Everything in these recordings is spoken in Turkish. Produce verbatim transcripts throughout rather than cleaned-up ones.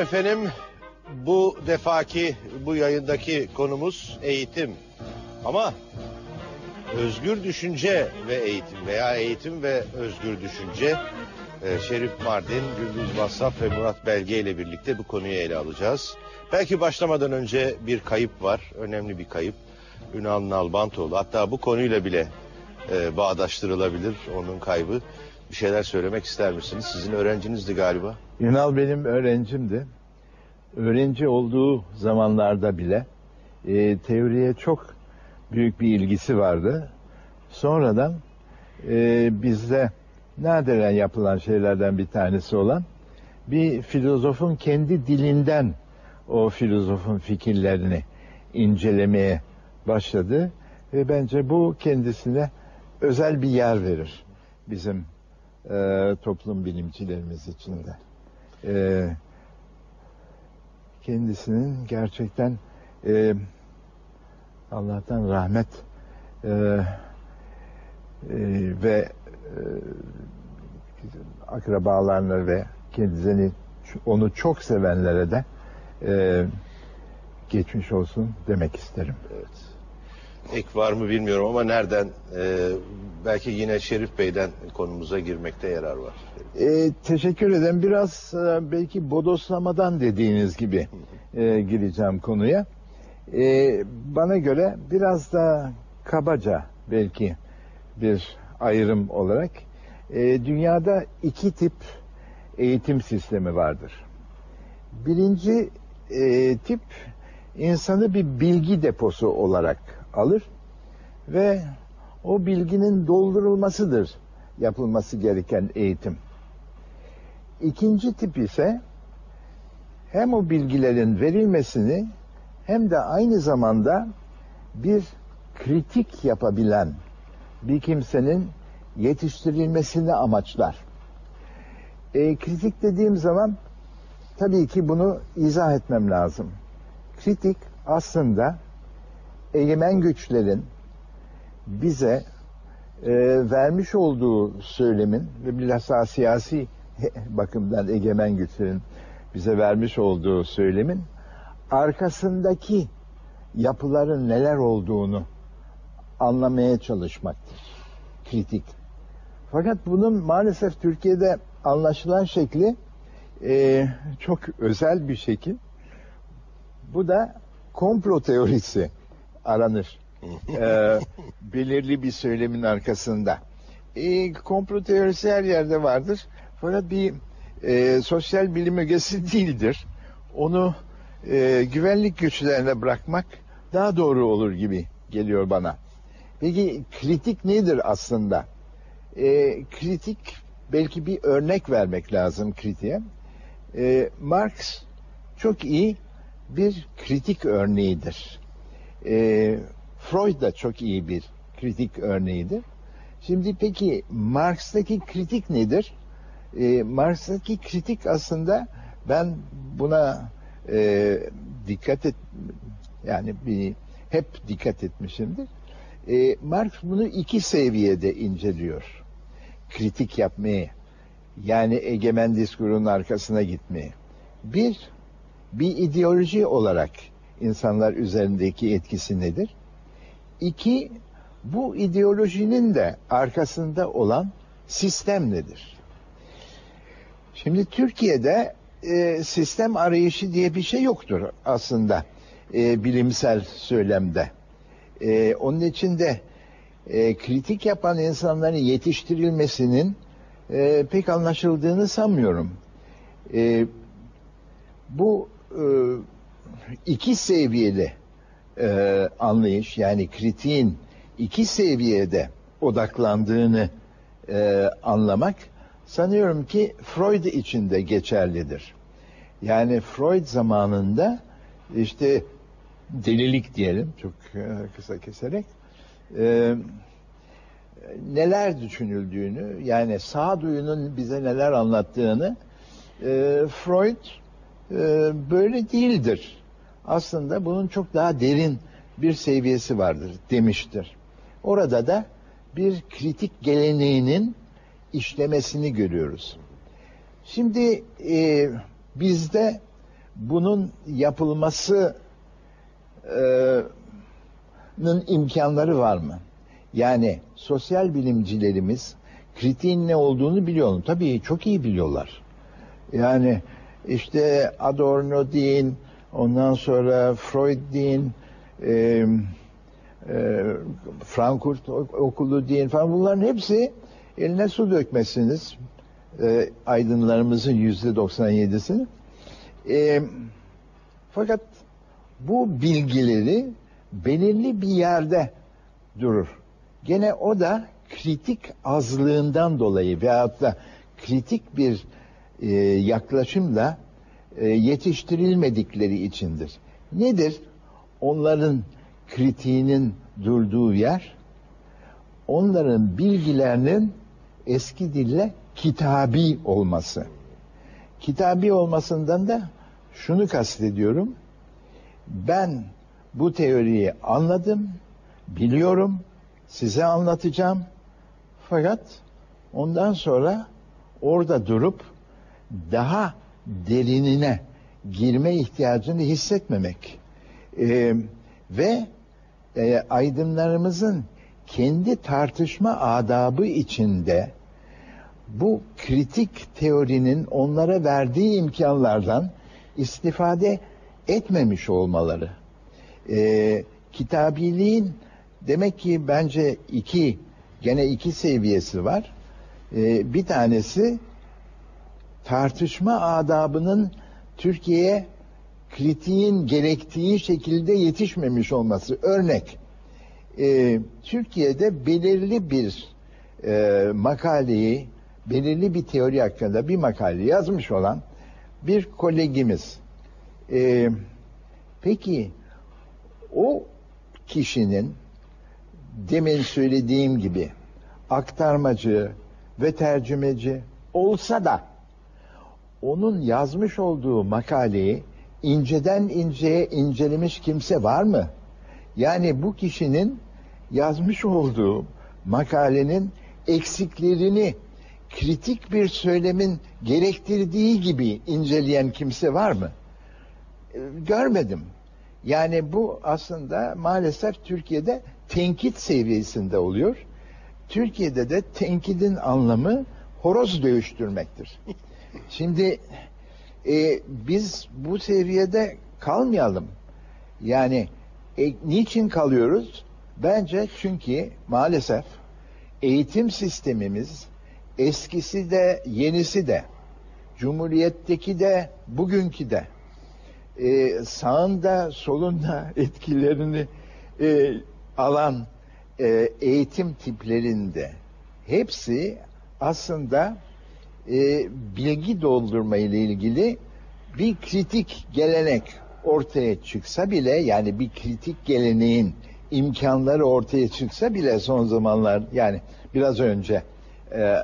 efendim. Bu defaki, bu yayındaki konumuz eğitim. Ama özgür düşünce ve eğitim veya eğitim ve özgür düşünce. Şerif Mardin, Gürbüz Vassaf ve Murat Belge ile birlikte bu konuyu ele alacağız. Belki başlamadan önce bir kayıp var, önemli bir kayıp. Ünal Nalbantoğlu, hatta bu konuyla bile e, bağdaştırılabilir onun kaybı. Bir şeyler söylemek ister misiniz? Sizin öğrencinizdi galiba. Ünal benim öğrencimdi. Öğrenci olduğu zamanlarda bile e, teoriye çok büyük bir ilgisi vardı. Sonradan e, bizde nadiren yapılan şeylerden bir tanesi olan bir filozofun kendi dilinden o filozofun fikirlerini incelemeye başladı ve bence bu kendisine özel bir yer verir bizim e, toplum bilimcilerimiz içinde. E, kendisinin gerçekten e, Allah'tan rahmet e, e, ve e, akrabalarına ve kendisini onu çok sevenlere de e, geçmiş olsun demek isterim. Evet. Ek var mı bilmiyorum ama nereden? E, belki yine Şerif Bey'den konumuza girmekte yarar var. E, teşekkür ederim. Biraz e, belki bodoslamadan dediğiniz gibi e, gireceğim konuya. E, bana göre biraz da kabaca belki bir ayrım olarak e, dünyada iki tip eğitim sistemi vardır. Birinci e, tip insanı bir bilgi deposu olarak alır ve o bilginin doldurulmasıdır yapılması gereken eğitim. İkinci tip ise hem o bilgilerin verilmesini hem de aynı zamanda bir kritik yapabilen bir kimsenin yetiştirilmesini amaçlar. E, kritik dediğim zaman tabii ki bunu izah etmem lazım. Kritik aslında egemen güçlerin bize e, vermiş olduğu söylemin ve bilhassa siyasi bakımdan egemen güçlerin bize vermiş olduğu söylemin arkasındaki yapıların neler olduğunu anlamaya çalışmaktır. Kritik. Fakat bunun maalesef Türkiye'de anlaşılan şekli e, çok özel bir şekil. Bu da komplo teorisi aranır. e, belirli bir söylemin arkasında. E, komplo teorisi her yerde vardır. Fakat bir e, sosyal bilim ögesi değildir. Onu e, güvenlik güçlerine bırakmak daha doğru olur gibi geliyor bana. Peki kritik nedir aslında? E, kritik, belki bir örnek vermek lazım kritiğe. E, Marx çok iyi bir kritik örneğidir. E, Freud da çok iyi bir kritik örneğidir. Şimdi peki Marx'taki kritik nedir? E, Marx'taki kritik aslında ben buna e, dikkat et, yani bir hep dikkat etmişimdir. E, Marx bunu iki seviyede inceliyor. Kritik yapmayı, yani egemen diskurun arkasına gitmeyi. Bir, bir ideoloji olarak insanlar üzerindeki etkisi nedir? İki, bu ideolojinin de arkasında olan sistem nedir? Şimdi Türkiye'de e, sistem arayışı diye bir şey yoktur aslında e, bilimsel söylemde. E, onun için de e, kritik yapan insanların yetiştirilmesinin e, pek anlaşıldığını sanmıyorum. E, bu e, iki seviyeli e, anlayış, yani kritiğin iki seviyede odaklandığını e, anlamak sanıyorum ki Freud için de geçerlidir. Yani Freud zamanında işte delilik diyelim, çok kısa keserek, e, neler düşünüldüğünü, yani sağduyunun bize neler anlattığını e, Freud e, böyle değildir. Aslında bunun çok daha derin bir seviyesi vardır demiştir. Orada da bir kritik geleneğinin işlemesini görüyoruz. Şimdi e, bizde bunun yapılması nın imkanları var mı? Yani sosyal bilimcilerimiz kritiğin ne olduğunu biliyor. Tabii çok iyi biliyorlar. Yani işte Adorno deyin, ondan sonra Freud deyin, e, e, Frankfurt Okulu deyin falan, bunların hepsi eline su dökmesiniz. E, aydınlarımızın yüzde doksan yedisi. E, fakat bu bilgileri belirli bir yerde durur. Gene o da kritik azlığından dolayı veyahut da kritik bir e, yaklaşımla e, yetiştirilmedikleri içindir. Nedir? Onların kritiğinin durduğu yer, onların bilgilerinin eski dille kitabi olması. Kitabi olmasından da şunu kastediyorum. Ben bu teoriyi anladım, biliyorum, size anlatacağım. Fakat ondan sonra orada durup daha derinine girme ihtiyacını hissetmemek. Ee, ve e, aydınlarımızın kendi tartışma adabı içinde bu kritik teorinin onlara verdiği imkanlardan istifade etmemiş olmaları. Ee, kitabiliğin demek ki bence iki, gene iki seviyesi var. Ee, bir tanesi tartışma adabının Türkiye'ye kritiğin gerektiği şekilde yetişmemiş olması. Örnek, e, Türkiye'de belirli bir e, makaleyi, belirli bir teori hakkında bir makale yazmış olan bir kolegimiz. E, peki o kişinin demin söylediğim gibi aktarmacı ve tercümeci olsa da onun yazmış olduğu makaleyi inceden inceye incelemiş kimse var mı? Yani bu kişinin yazmış olduğu makalenin eksiklerini kritik bir söylemin gerektirdiği gibi inceleyen kimse var mı? Görmedim. Yani bu aslında maalesef Türkiye'de tenkit seviyesinde oluyor. Türkiye'de de tenkidin anlamı horoz dövüştürmektir. Şimdi e, biz bu seviyede kalmayalım. Yani e, niçin kalıyoruz? Bence çünkü maalesef eğitim sistemimiz eskisi de yenisi de, Cumhuriyet'teki de bugünkü de e, sağında solunda etkilerini e, alan e, eğitim tiplerinde hepsi aslında e, bilgi doldurma ile ilgili bir kritik gelenek ortaya çıksa bile, yani bir kritik geleneğin imkanları ortaya çıksa bile son zamanlar, yani biraz önce e, e,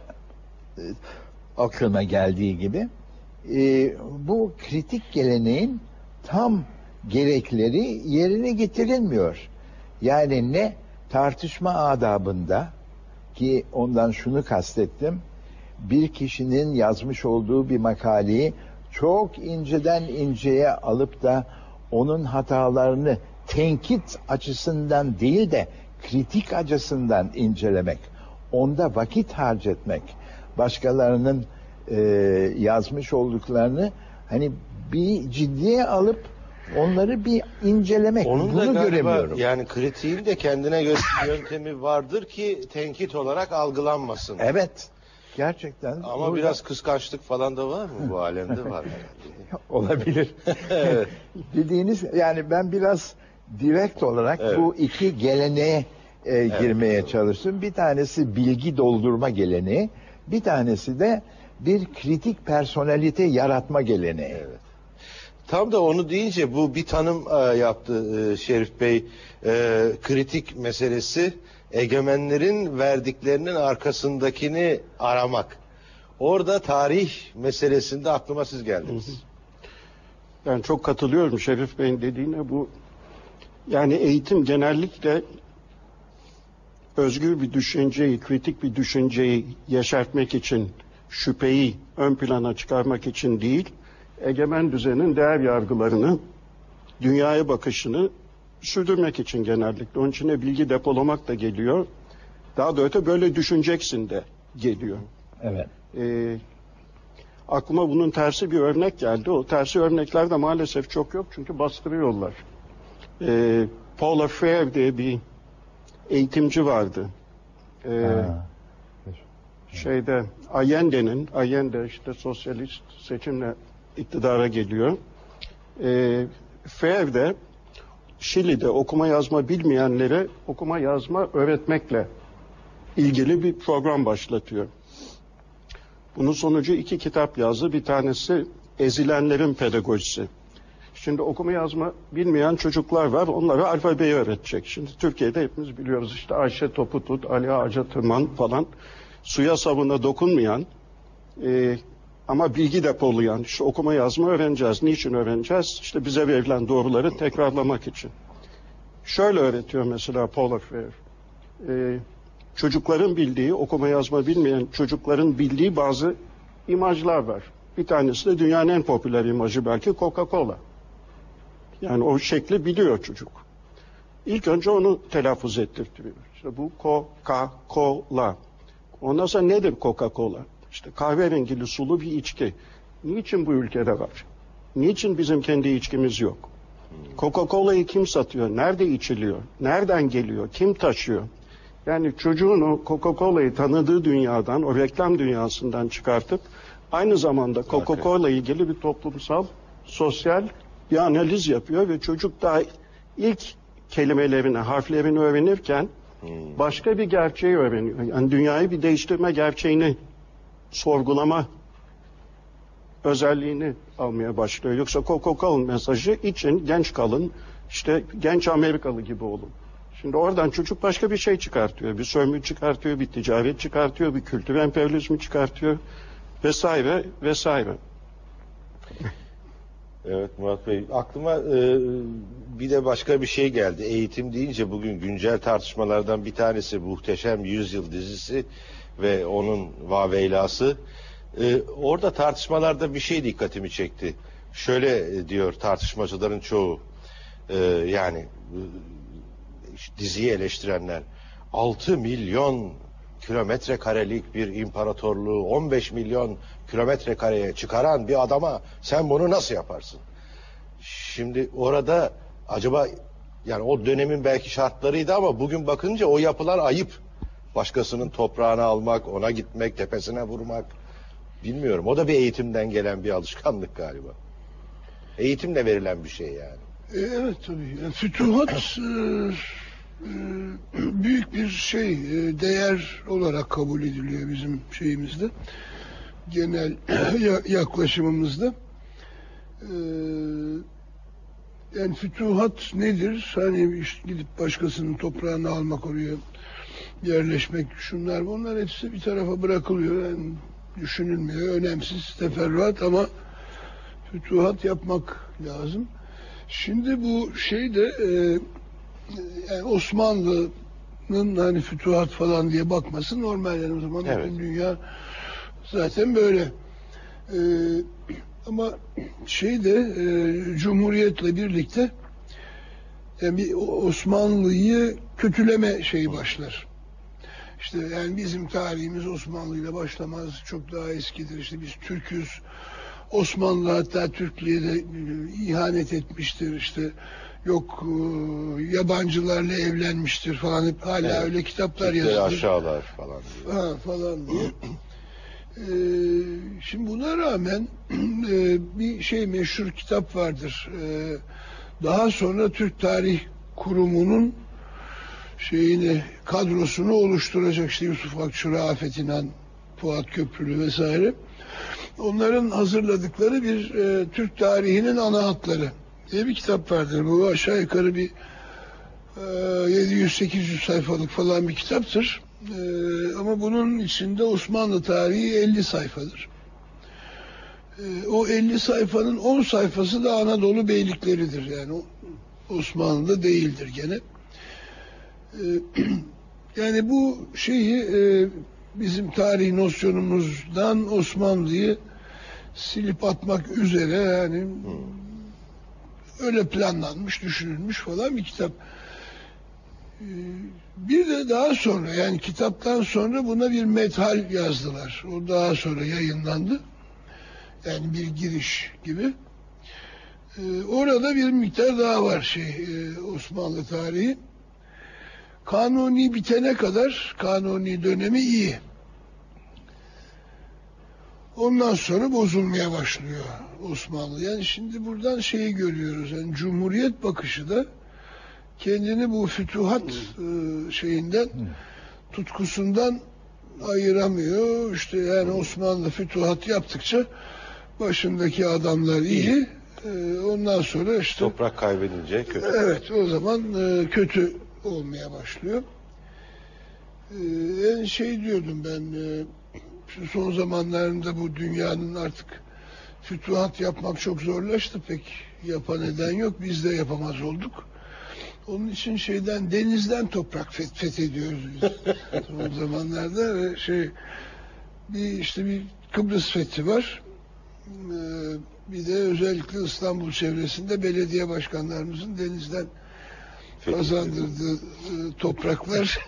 aklıma geldiği gibi e, bu kritik geleneğin tam gerekleri yerine getirilmiyor. Yani ne tartışma adabında, ki ondan şunu kastettim, bir kişinin yazmış olduğu bir makaleyi çok inceden inceye alıp da onun hatalarını tenkit açısından değil de kritik açısından incelemek, onda vakit harcetmek, başkalarının e, yazmış olduklarını hani bir ciddiye alıp onları bir incelemek. Onun Bunu da galiba, göremiyorum. yani kritiğin de kendine göre bir yöntemi vardır ki tenkit olarak algılanmasın. Evet. Gerçekten. Ama burada biraz kıskançlık falan da var mı bu alemde? Var. olabilir. Evet. Dediğiniz, yani ben biraz direkt olarak Evet. bu iki geleneğe e, girmeye Evet. çalıştım. Bir tanesi bilgi doldurma geleneği, bir tanesi de bir kritik personalite yaratma geleneği. Evet. Tam da onu deyince bu bir tanım e, yaptı e, Şerif Bey. E, kritik meselesi, egemenlerin verdiklerinin arkasındakini aramak. Orada tarih meselesinde aklıma siz geldiniz. Ben çok katılıyorum Şerif Bey'in dediğine. Bu yani eğitim genellikle özgür bir düşünceyi, kritik bir düşünceyi yeşertmek için, şüpheyi ön plana çıkarmak için değil, egemen düzenin değer yargılarını, dünyaya bakışını sürdürmek için genellikle. Onun içine bilgi depolamak da geliyor. Daha da öte böyle düşüneceksin de geliyor. Evet. Ee, aklıma bunun tersi bir örnek geldi. O tersi örnekler de maalesef çok yok çünkü bastırıyorlar. Ee, Paula Freire diye bir eğitimci vardı. Ee, şeyde Allende'nin, Allende işte sosyalist seçimle iktidara geliyor. Ee, Freire de Şili'de okuma yazma bilmeyenlere okuma yazma öğretmekle ilgili bir program başlatıyor. Bunun sonucu iki kitap yazdı. Bir tanesi Ezilenlerin Pedagojisi. Şimdi okuma yazma bilmeyen çocuklar var. Onlara alfabeyi öğretecek. Şimdi Türkiye'de hepimiz biliyoruz işte Ayşe topu tut, Ali ağaca tırman falan. Suya sabuna dokunmayan e, ama bilgi depolayan işte okuma yazma öğreneceğiz. Niçin öğreneceğiz? İşte bize verilen doğruları tekrarlamak için. Şöyle öğretiyor mesela Paula Freire. E, çocukların bildiği, okuma yazma bilmeyen çocukların bildiği bazı imajlar var. Bir tanesi de dünyanın en popüler imajı belki Coca-Cola. Yani o şekli biliyor çocuk. İlk önce onu telaffuz ettirtiyor. İşte bu Coca-Cola. Ondan sonra nedir Coca-Cola? İşte kahverengili sulu bir içki. Niçin bu ülkede var? Niçin bizim kendi içkimiz yok? Coca-Cola'yı kim satıyor? Nerede içiliyor? Nereden geliyor? Kim taşıyor? Yani çocuğun o Coca-Cola'yı tanıdığı dünyadan, o reklam dünyasından çıkartıp aynı zamanda Coca-Cola ile ilgili bir toplumsal, sosyal bir analiz yapıyor ve çocuk daha ilk kelimelerini, harflerini öğrenirken başka bir gerçeği öğreniyor. Yani dünyayı bir değiştirme gerçeğini sorgulama özelliğini almaya başlıyor. Yoksa Coca-Cola mesajı için genç kalın, işte genç Amerikalı gibi olun. Şimdi oradan çocuk başka bir şey çıkartıyor. Bir sömürü çıkartıyor, bir ticaret çıkartıyor, bir kültür emperyalizmi çıkartıyor vesaire vesaire. Evet Murat Bey, aklıma e, bir de başka bir şey geldi. Eğitim deyince bugün güncel tartışmalardan bir tanesi Muhteşem Yüzyıl dizisi ve onun vaveylası. E, orada tartışmalarda bir şey dikkatimi çekti. Şöyle diyor tartışmacıların çoğu, e, yani e, diziyi eleştirenler, altı milyon kilometre karelik bir imparatorluğu on beş milyon kilometre kareye çıkaran bir adama sen bunu nasıl yaparsın? Şimdi orada acaba yani o dönemin belki şartlarıydı ama bugün bakınca o yapılan ayıp. Başkasının toprağını almak, ona gitmek, tepesine vurmak. Bilmiyorum. O da bir eğitimden gelen bir alışkanlık galiba. Eğitimle verilen bir şey yani. Evet tabii. Yani fütuhat büyük bir şey, değer olarak kabul ediliyor bizim şeyimizde, genel yaklaşımımızda. Yani fütuhat nedir? Hani işte gidip başkasının toprağını almak, oraya yerleşmek, şunlar bunlar hepsi bir tarafa bırakılıyor. Yani düşünülmüyor, önemsiz, teferruat ama fütuhat yapmak lazım. Şimdi bu şey de e, yani Osmanlı'nın hani fütuhat falan diye bakması normal, yani o zaman evet. Bütün dünya zaten böyle. E, ama şey de e, Cumhuriyet'le birlikte yani bir Osmanlı'yı kötüleme şeyi başlar. İşte yani bizim tarihimiz Osmanlı'yla başlamaz, çok daha eskidir. İşte biz Türk'üz. Osmanlı hatta Türklüğe de ihanet etmiştir, işte yok yabancılarla evlenmiştir falan, hep hala evet. Öyle kitaplar Türkleri yazılır. aşağılar falan diye. Ha, falan diye. ee, şimdi buna rağmen e, bir şey meşhur kitap vardır. Ee, daha sonra Türk Tarih Kurumu'nun şeyini, kadrosunu oluşturacak işte Yusuf Akçur, Afet İnan, Fuat Köprülü vesaire. Onların hazırladıkları bir e, Türk tarihinin ana hatları diye bir kitap vardır. Bu aşağı yukarı bir e, yedi yüz sekiz yüz sayfalık falan bir kitaptır. E, ama bunun içinde Osmanlı tarihi elli sayfadır. E, o elli sayfanın on sayfası da Anadolu beylikleridir. Yani o, Osmanlı'da değildir gene. E, yani bu şeyi e, bizim tarih nosyonumuzdan Osmanlı'yı silip atmak üzere yani öyle planlanmış, düşünülmüş falan bir kitap. Ee, Bir de daha sonra yani kitaptan sonra buna bir methal yazdılar. O daha sonra yayınlandı. Yani bir giriş gibi. Ee, orada bir miktar daha var şey e, Osmanlı tarihi. Kanuni bitene kadar Kanuni dönemi iyi. Ondan sonra bozulmaya başlıyor Osmanlı. Yani şimdi buradan şeyi görüyoruz. Yani Cumhuriyet bakışı da kendini bu fütuhat e, şeyinden, tutkusundan ayıramıyor. İşte yani Osmanlı fütuhat yaptıkça başındaki adamlar iyi. E, ondan sonra işte Toprak kaybedince kötü. evet o zaman e, kötü olmaya başlıyor. E, yani şey diyordum ben e, şu son zamanlarında bu dünyanın artık fütuhat yapmak çok zorlaştı. Pek yapan eden yok. Biz de yapamaz olduk. Onun için şeyden denizden toprak feth fethediyoruz biz. Son zamanlarda ve şey bir işte bir Kıbrıs fethi var. Ee, bir de özellikle İstanbul çevresinde belediye başkanlarımızın denizden kazandırdığı e, topraklar.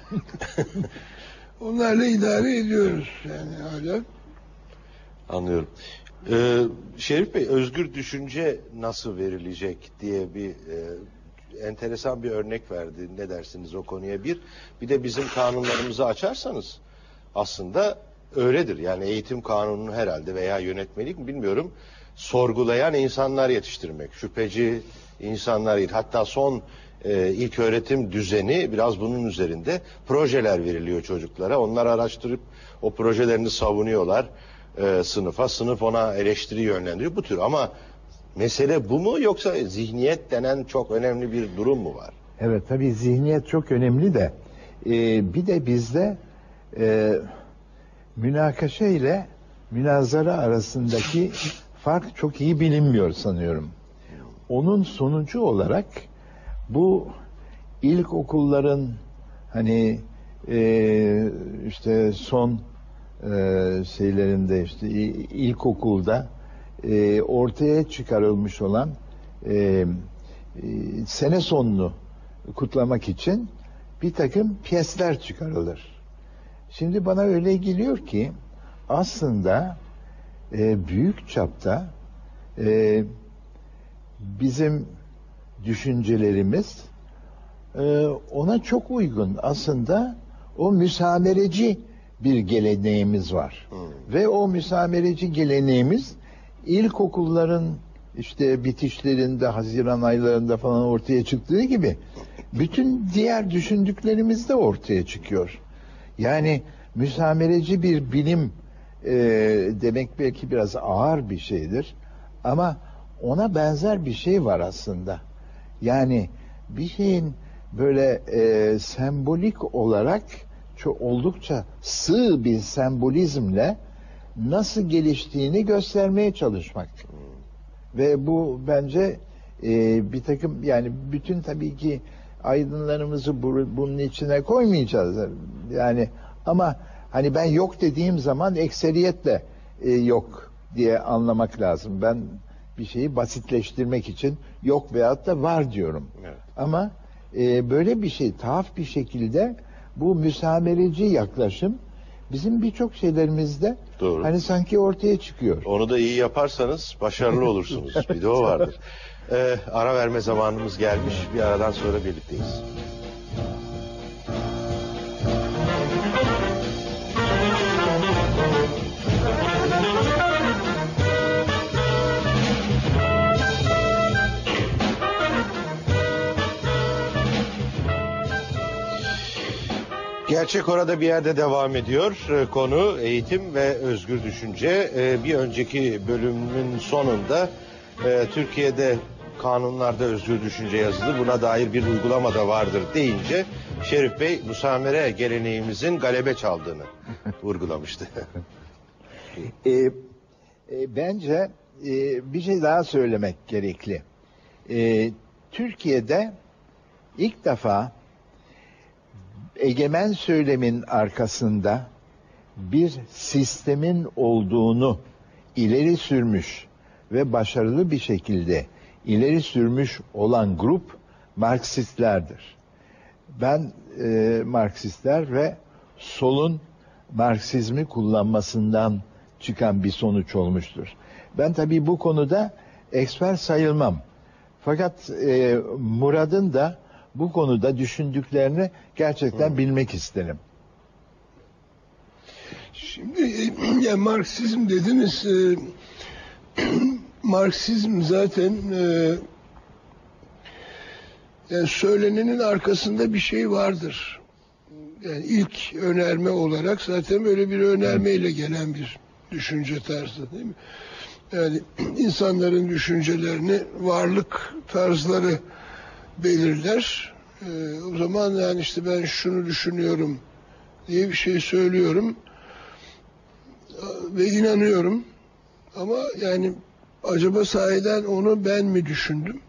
Onlarla idare ediyoruz yani hala. Anlıyorum. Ee, Şerif Bey, özgür düşünce nasıl verilecek diye bir e, enteresan bir örnek verdi. Ne dersiniz o konuya? Bir, bir de bizim kanunlarımızı açarsanız aslında öyledir. Yani eğitim kanununu herhalde veya yönetmelik mi bilmiyorum. Sorgulayan insanlar yetiştirmek, şüpheci insanlar, hatta son e, ilk öğretim düzeni biraz bunun üzerinde projeler veriliyor çocuklara. Onlar araştırıp o projelerini savunuyorlar e, sınıfa. Sınıf ona eleştiri yönlendiriyor. Bu tür ama mesele bu mu yoksa zihniyet denen çok önemli bir durum mu var? Evet tabii zihniyet çok önemli de e, bir de bizde e, münakaşa ile münazara arasındaki fark çok iyi bilinmiyor sanıyorum. Onun sonucu olarak bu ilkokulların hani e, işte son e, şeylerinde işte ilkokulda e, ortaya çıkarılmış olan e, e, sene sonunu kutlamak için bir takım piyesler çıkarılır. Şimdi bana öyle geliyor ki aslında e, büyük çapta e, bizim düşüncelerimiz e, ona çok uygun. Aslında o müsamereci bir geleneğimiz var. Hmm. Ve o müsamereci geleneğimiz ilkokulların işte bitişlerinde, Haziran aylarında falan ortaya çıktığı gibi bütün diğer düşündüklerimiz de ortaya çıkıyor. Yani müsamereci bir bilim e, demek belki biraz ağır bir şeydir ama ona benzer bir şey var aslında. Yani bir şeyin böyle e, sembolik olarak çok oldukça sığ bir sembolizmle nasıl geliştiğini göstermeye çalışmak. Ve bu bence e, bir takım yani bütün tabii ki aydınlarımızı bunun içine koymayacağız. Yani ama hani ben yok dediğim zaman ekseriyetle e, yok diye anlamak lazım. Ben bir şeyi basitleştirmek için yok veyahut da var diyorum. Evet. Ama e, böyle bir şey tuhaf bir şekilde bu müsamereci yaklaşım bizim birçok şeylerimizde doğru. Hani sanki ortaya çıkıyor. Onu da iyi yaparsanız başarılı olursunuz. Bir de o vardır. Ee, ara verme zamanımız gelmiş. Bir aradan sonra birlikteyiz. Gerçek orada bir yerde devam ediyor. Konu eğitim ve özgür düşünce. Bir önceki bölümün sonunda Türkiye'de kanunlarda özgür düşünce yazılı, buna dair bir uygulama da vardır deyince Şerif Bey müsamere geleneğimizin galebe çaldığını vurgulamıştı. e, e, bence e, bir şey daha söylemek gerekli. E, Türkiye'de ilk defa egemen söylemin arkasında bir sistemin olduğunu ileri sürmüş ve başarılı bir şekilde ileri sürmüş olan grup Marksistlerdir. Ben e, Marksistler ve solun Marksizmi kullanmasından çıkan bir sonuç olmuştur. Ben tabii bu konuda ekspert sayılmam. Fakat e, Murad'ın da bu konuda düşündüklerini gerçekten bilmek isterim. Şimdi ya Marksizm dediniz, e, Marksizm zaten e, yani söylenenin arkasında bir şey vardır. Yani ilk önerme olarak zaten böyle bir önermeyle gelen bir düşünce tarzı, değil mi? Yani insanların düşüncelerini varlık tarzları belirler. Ee, o zaman yani işte ben şunu düşünüyorum diye bir şey söylüyorum ve inanıyorum. Ama yani acaba sahiden onu ben mi düşündüm?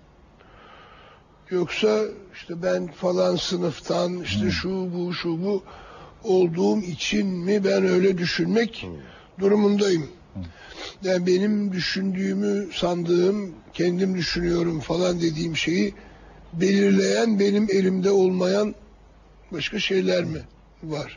Yoksa işte ben falan sınıftan işte hmm. şu bu şu bu olduğum için mi ben öyle düşünmek hmm. durumundayım? Hmm. Yani benim düşündüğümü sandığım, kendim düşünüyorum falan dediğim şeyi belirleyen benim elimde olmayan başka şeyler mi var?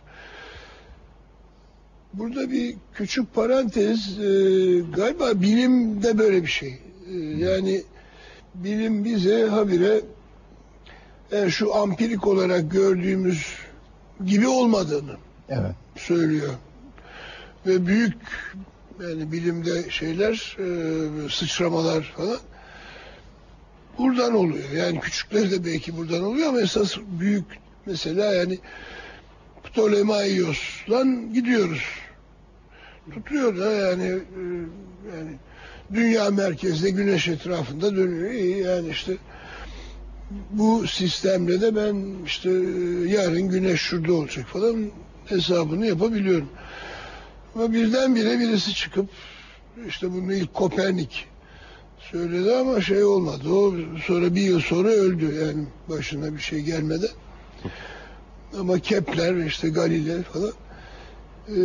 Burada bir küçük parantez, e, galiba bilimde böyle bir şey. E, yani bilim bize habire yani şu ampirik olarak gördüğümüz gibi olmadığını evet. söylüyor. Ve büyük yani bilimde şeyler, e, sıçramalar falan buradan oluyor. Yani küçükleri de belki buradan oluyor ama esas büyük mesela yani Ptolemaios'dan gidiyoruz. Tutuyor da yani e, yani dünya merkezde güneş etrafında dönüyor. İyi yani işte bu sistemle de ben işte yarın güneş şurada olacak falan hesabını yapabiliyorum. Ama birdenbire birisi çıkıp işte bunu ilk Kopernik söyledi ama şey olmadı. O sonra bir yıl sonra öldü yani başına bir şey gelmedi. Ama Kepler işte Galilei falan ee,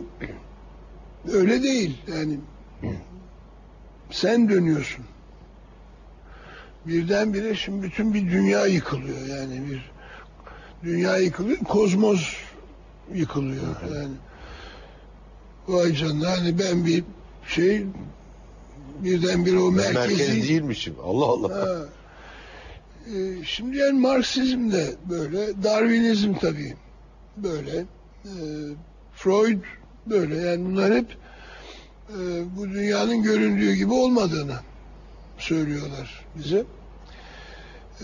öyle değil yani sen dönüyorsun. Birdenbire şimdi bütün bir dünya yıkılıyor yani bir dünya yıkılıyor, kozmos yıkılıyor yani. Vay canına hani ben bir şey birdenbire o merkezi... Merkez değilmişim. Allah Allah. Ha. Ee, şimdi yani Marksizm de böyle, Darwinizm tabii böyle, ee, Freud böyle yani bunlar hep e, bu dünyanın göründüğü gibi olmadığını söylüyorlar bize. Ee,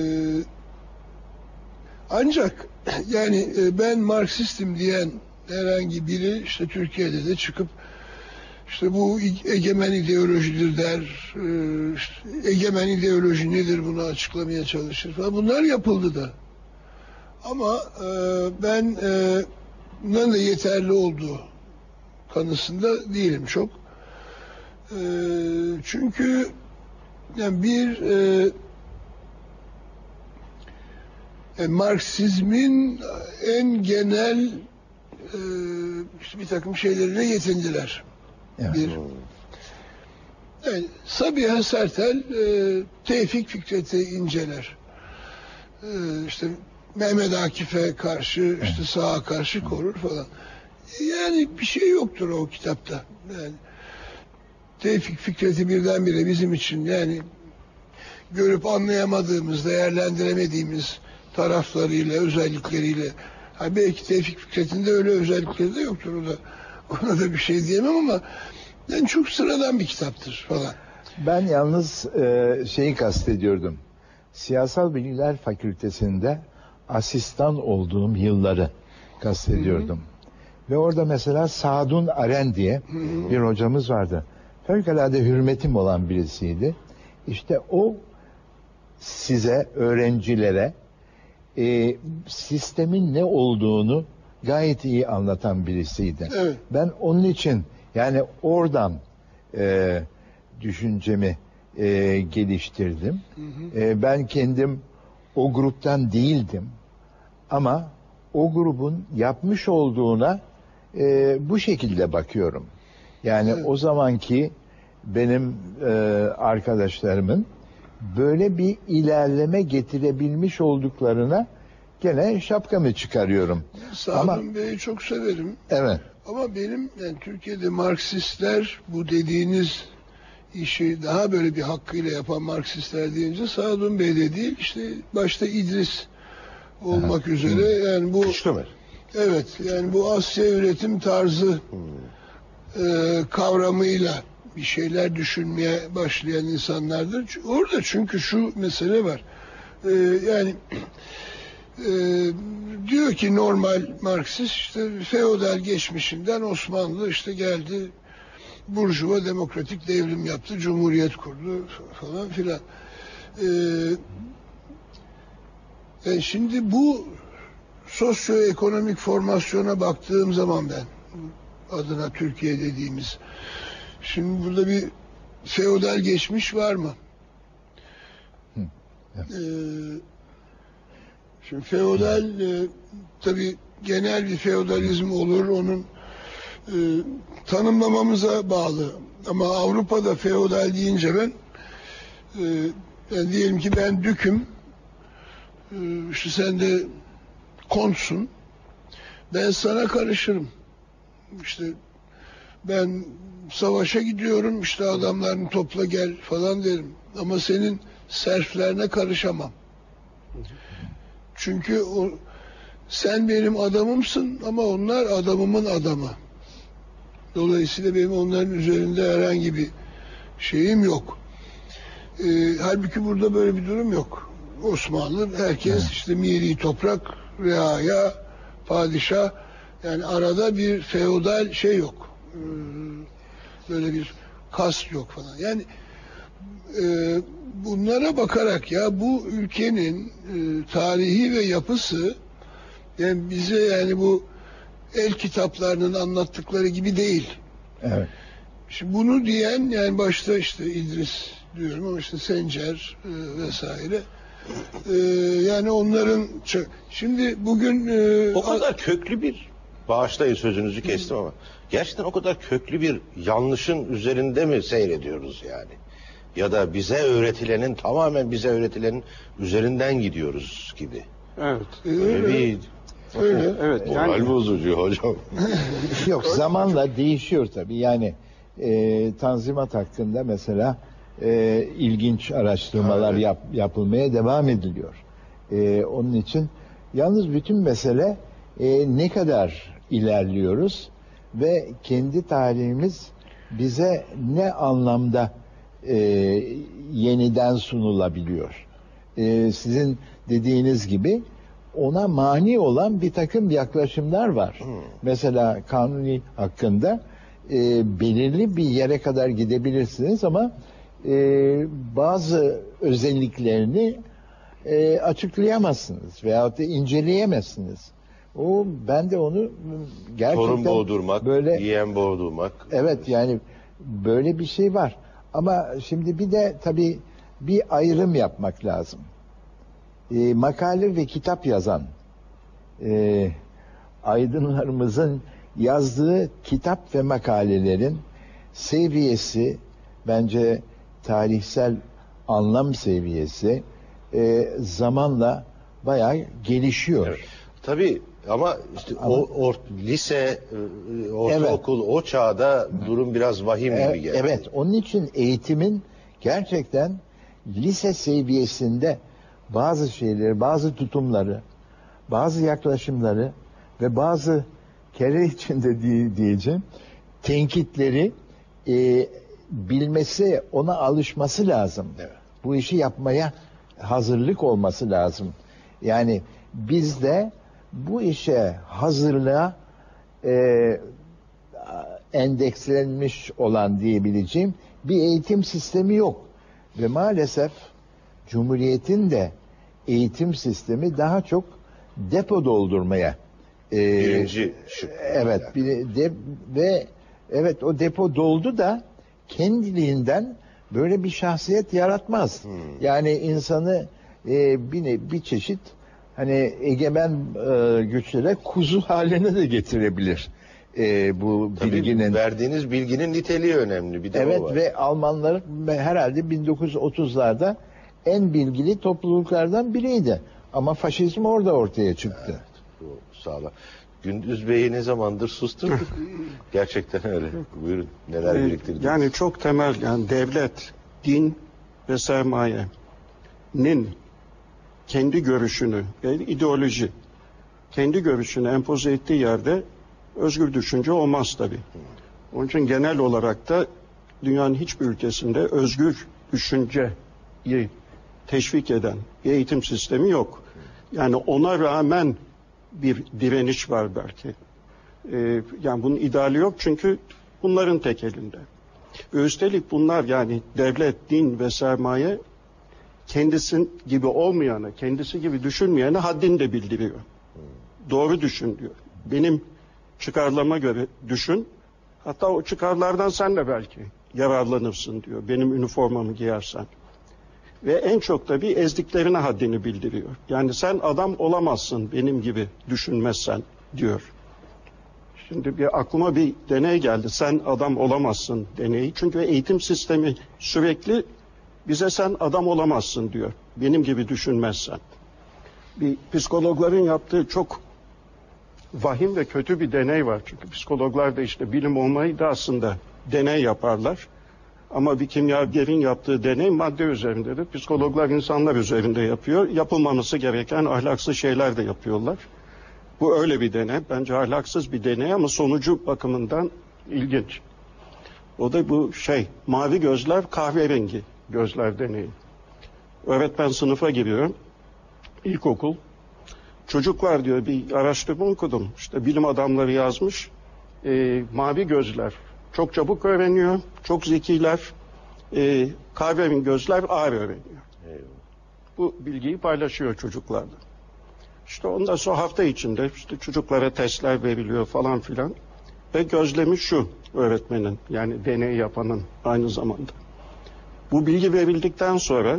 ancak yani e, ben Marksistim diyen herhangi biri işte Türkiye'de de çıkıp işte bu egemen ideolojidir der, e, işte egemen ideoloji nedir bunu açıklamaya çalışır falan. Bunlar yapıldı da. Ama e, ben e, bunların da yeterli olduğu kanısında değilim çok. E, çünkü yani bir e, e, Marksizmin en genel e, işte bir takım şeylerine yetindiler. Evet. Bir yani Sabiha Sertel e, Tevfik Fikret'i inceler. E, işte Mehmet Akif'e karşı, işte sağa karşı korur falan. Yani bir şey yoktur o kitapta. Yani Tevfik Fikret'i birdenbire bizim için yani görüp anlayamadığımız, değerlendiremediğimiz taraflarıyla, özellikleriyle. Ha belki Tevfik Fikret'in de öyle özellikleri de yoktur. O da, ona da bir şey diyemem ama yani çok sıradan bir kitaptır falan. Ben yalnız e, şeyi kastediyordum. Siyasal Bilgiler Fakültesinde asistan olduğum yılları kastediyordum. Hı-hı. Ve orada mesela Sadun Aren diye Hı-hı. bir hocamız vardı. Fevkalade hürmetim olan birisiydi. İşte o size, öğrencilere e, sistemin ne olduğunu gayet iyi anlatan birisiydi. Evet. Ben onun için yani oradan e, düşüncemi e, geliştirdim. Hı hı. E, ben kendim o gruptan değildim. Ama o grubun yapmış olduğuna e, bu şekilde bakıyorum. Yani Evet. o zamanki benim e, arkadaşlarımın böyle bir ilerleme getirebilmiş olduklarına gene şapkamı çıkarıyorum. Sadun Ama Bey'i çok severim. evet. Ama benim yani Türkiye'de Marksistler bu dediğiniz işi daha böyle bir hakkıyla yapan Marksistler deyince Sadun Bey de değil, işte başta İdris olmak üzere yani bu Kışkımer. evet yani bu Asya üretim tarzı e, kavramıyla bir şeyler düşünmeye başlayan insanlardır. Ç- Orada çünkü şu mesele var. E, yani e, diyor ki normal Marksist işte feodal geçmişinden Osmanlı işte geldi, Burjuva demokratik devrim yaptı, cumhuriyet kurdu falan filan. Ee, yani şimdi bu sosyoekonomik formasyona baktığım zaman ben adına Türkiye dediğimiz, şimdi burada bir feodal geçmiş var mı? Ee, şimdi feodal e, tabii genel bir feodalizm olur, onun e, tanımlamamıza bağlı. Ama Avrupa'da feodal deyince ben e, yani diyelim ki ben düküm, e, işte sen de kontsun, ben sana karışırım. İşte ben savaşa gidiyorum, işte adamlarını topla gel falan derim. Ama senin serflerine karışamam. Çünkü o, sen benim adamımsın ama onlar adamımın adamı. Dolayısıyla benim onların üzerinde herhangi bir şeyim yok. Ee, halbuki burada böyle bir durum yok. Osmanlı herkes işte miri toprak, reaya, padişah, yani arada bir feodal şey yok. Ee, böyle bir kast yok falan. Yani e, bunlara bakarak ya bu ülkenin e, tarihi ve yapısı yani bize yani bu el kitaplarının anlattıkları gibi değil. Evet. Şimdi bunu diyen yani başta işte İdris diyorum ama işte Sencer e, vesaire. E, yani onların ç- şimdi bugün e, O kadar köklü bir, bağışlayın sözünüzü kestim ama gerçekten o kadar köklü bir yanlışın üzerinde mi seyrediyoruz yani? Ya da bize öğretilenin, tamamen bize öğretilenin üzerinden gidiyoruz gibi. Evet. e, Öyle bir öyle. Evet. moral Yani bozucu hocam. Yok, zamanla değişiyor tabii. Yani e, Tanzimat hakkında mesela e, ilginç araştırmalar Evet. yap, yapılmaya devam ediliyor. E, onun için yalnız bütün mesele e, ne kadar ilerliyoruz ve kendi tarihimiz bize ne anlamda e, yeniden sunulabiliyor. E, sizin dediğiniz gibi ona mani olan bir takım yaklaşımlar var. Hmm. Mesela Kanuni hakkında e, belirli bir yere kadar gidebilirsiniz ama e, bazı özelliklerini e, açıklayamazsınız veyahut da inceleyemezsiniz. O ben de onu gerçekten Torun boğdurmak, böyle yiyen boğdurmak. evet yani böyle bir şey var. Ama şimdi bir de tabii bir ayrım yapmak lazım. E, makale ve kitap yazan e, aydınlarımızın yazdığı kitap ve makalelerin seviyesi bence tarihsel anlam seviyesi e, zamanla bayağı gelişiyor. Evet. Tabii ama işte Ama- o or, lise, e, ortaokul o çağda durum biraz vahim E, gibi geldi. evet, onun için eğitimin gerçekten lise seviyesinde bazı şeyleri, bazı tutumları, bazı yaklaşımları ve bazı kere içinde diye, diyeceğim tenkitleri e, bilmesi, ona alışması lazım. Evet. Bu işi yapmaya hazırlık olması lazım. Yani bizde bu işe hazırlığa e, endekslenmiş olan diyebileceğim bir eğitim sistemi yok. Ve maalesef Cumhuriyet'in de eğitim sistemi daha çok depo doldurmaya e, Birinci şık. evet bir de, ve evet o depo doldu da kendiliğinden böyle bir şahsiyet yaratmaz. Hmm. Yani insanı e, bir, ne- bir çeşit hani egemen e, güçlere kuzu haline de getirebilir. e, bu Tabii bilginin. verdiğiniz bilginin niteliği önemli. Bir de Evet o var. ve Almanlar herhalde bin dokuz yüz otuzlarda en bilgili topluluklardan biriydi. Ama faşizm orada ortaya çıktı. Evet, bu sağlam. Gündüz Bey'i ne zamandır susturduk? Gerçekten öyle. Buyurun. Neler Ee, biriktirdiniz? Yani çok temel, yani devlet, din ve sermayenin kendi görüşünü ve ideoloji kendi görüşünü empoze ettiği yerde özgür düşünce olmaz tabii. Onun için genel olarak da dünyanın hiçbir ülkesinde özgür düşünceyi teşvik eden bir eğitim sistemi yok. Yani ona rağmen bir direniş var belki. Ee, yani bunun ideali yok çünkü bunların tek elinde. Ve üstelik bunlar, yani devlet, din ve sermaye kendisi gibi olmayanı, kendisi gibi düşünmeyeni haddini de bildiriyor. Doğru düşün diyor. Benim çıkarlarıma göre düşün. Hatta o çıkarlardan sen de belki yararlanırsın diyor. Benim üniformamı giyersen. Ve en çok da bir ezdiklerine haddini bildiriyor. Yani sen adam olamazsın benim gibi düşünmezsen diyor. Şimdi bir aklıma bir deney geldi. Sen adam olamazsın deneyi. Çünkü eğitim sistemi sürekli bize sen adam olamazsın diyor. Benim gibi düşünmezsen. Bir psikologların yaptığı çok vahim ve kötü bir deney var. Çünkü psikologlar da işte bilim olmayı da aslında deney yaparlar. Ama bir kimyagerin yaptığı deney madde üzerindedir. Psikologlar insanlar üzerinde yapıyor. Yapılmaması gereken ahlaksız şeyler de yapıyorlar. Bu öyle bir deney. Bence ahlaksız bir deney ama sonucu bakımından ilginç. O da bu şey, mavi gözler, kahverengi gözler deneyi. Öğretmen sınıfa giriyor. İlkokul. Çocuklar diyor, bir araştırma okudum. İşte bilim adamları yazmış. E, mavi gözler çok çabuk öğreniyor. Çok zekiler. E, kahverengi gözler ağır öğreniyor. Eyvallah. Bu bilgiyi paylaşıyor çocuklarla. İşte ondan sonra hafta içinde işte çocuklara testler veriliyor falan filan. Ve gözlemi şu öğretmenin, yani deney yapanın aynı zamanda. Bu bilgi verildikten sonra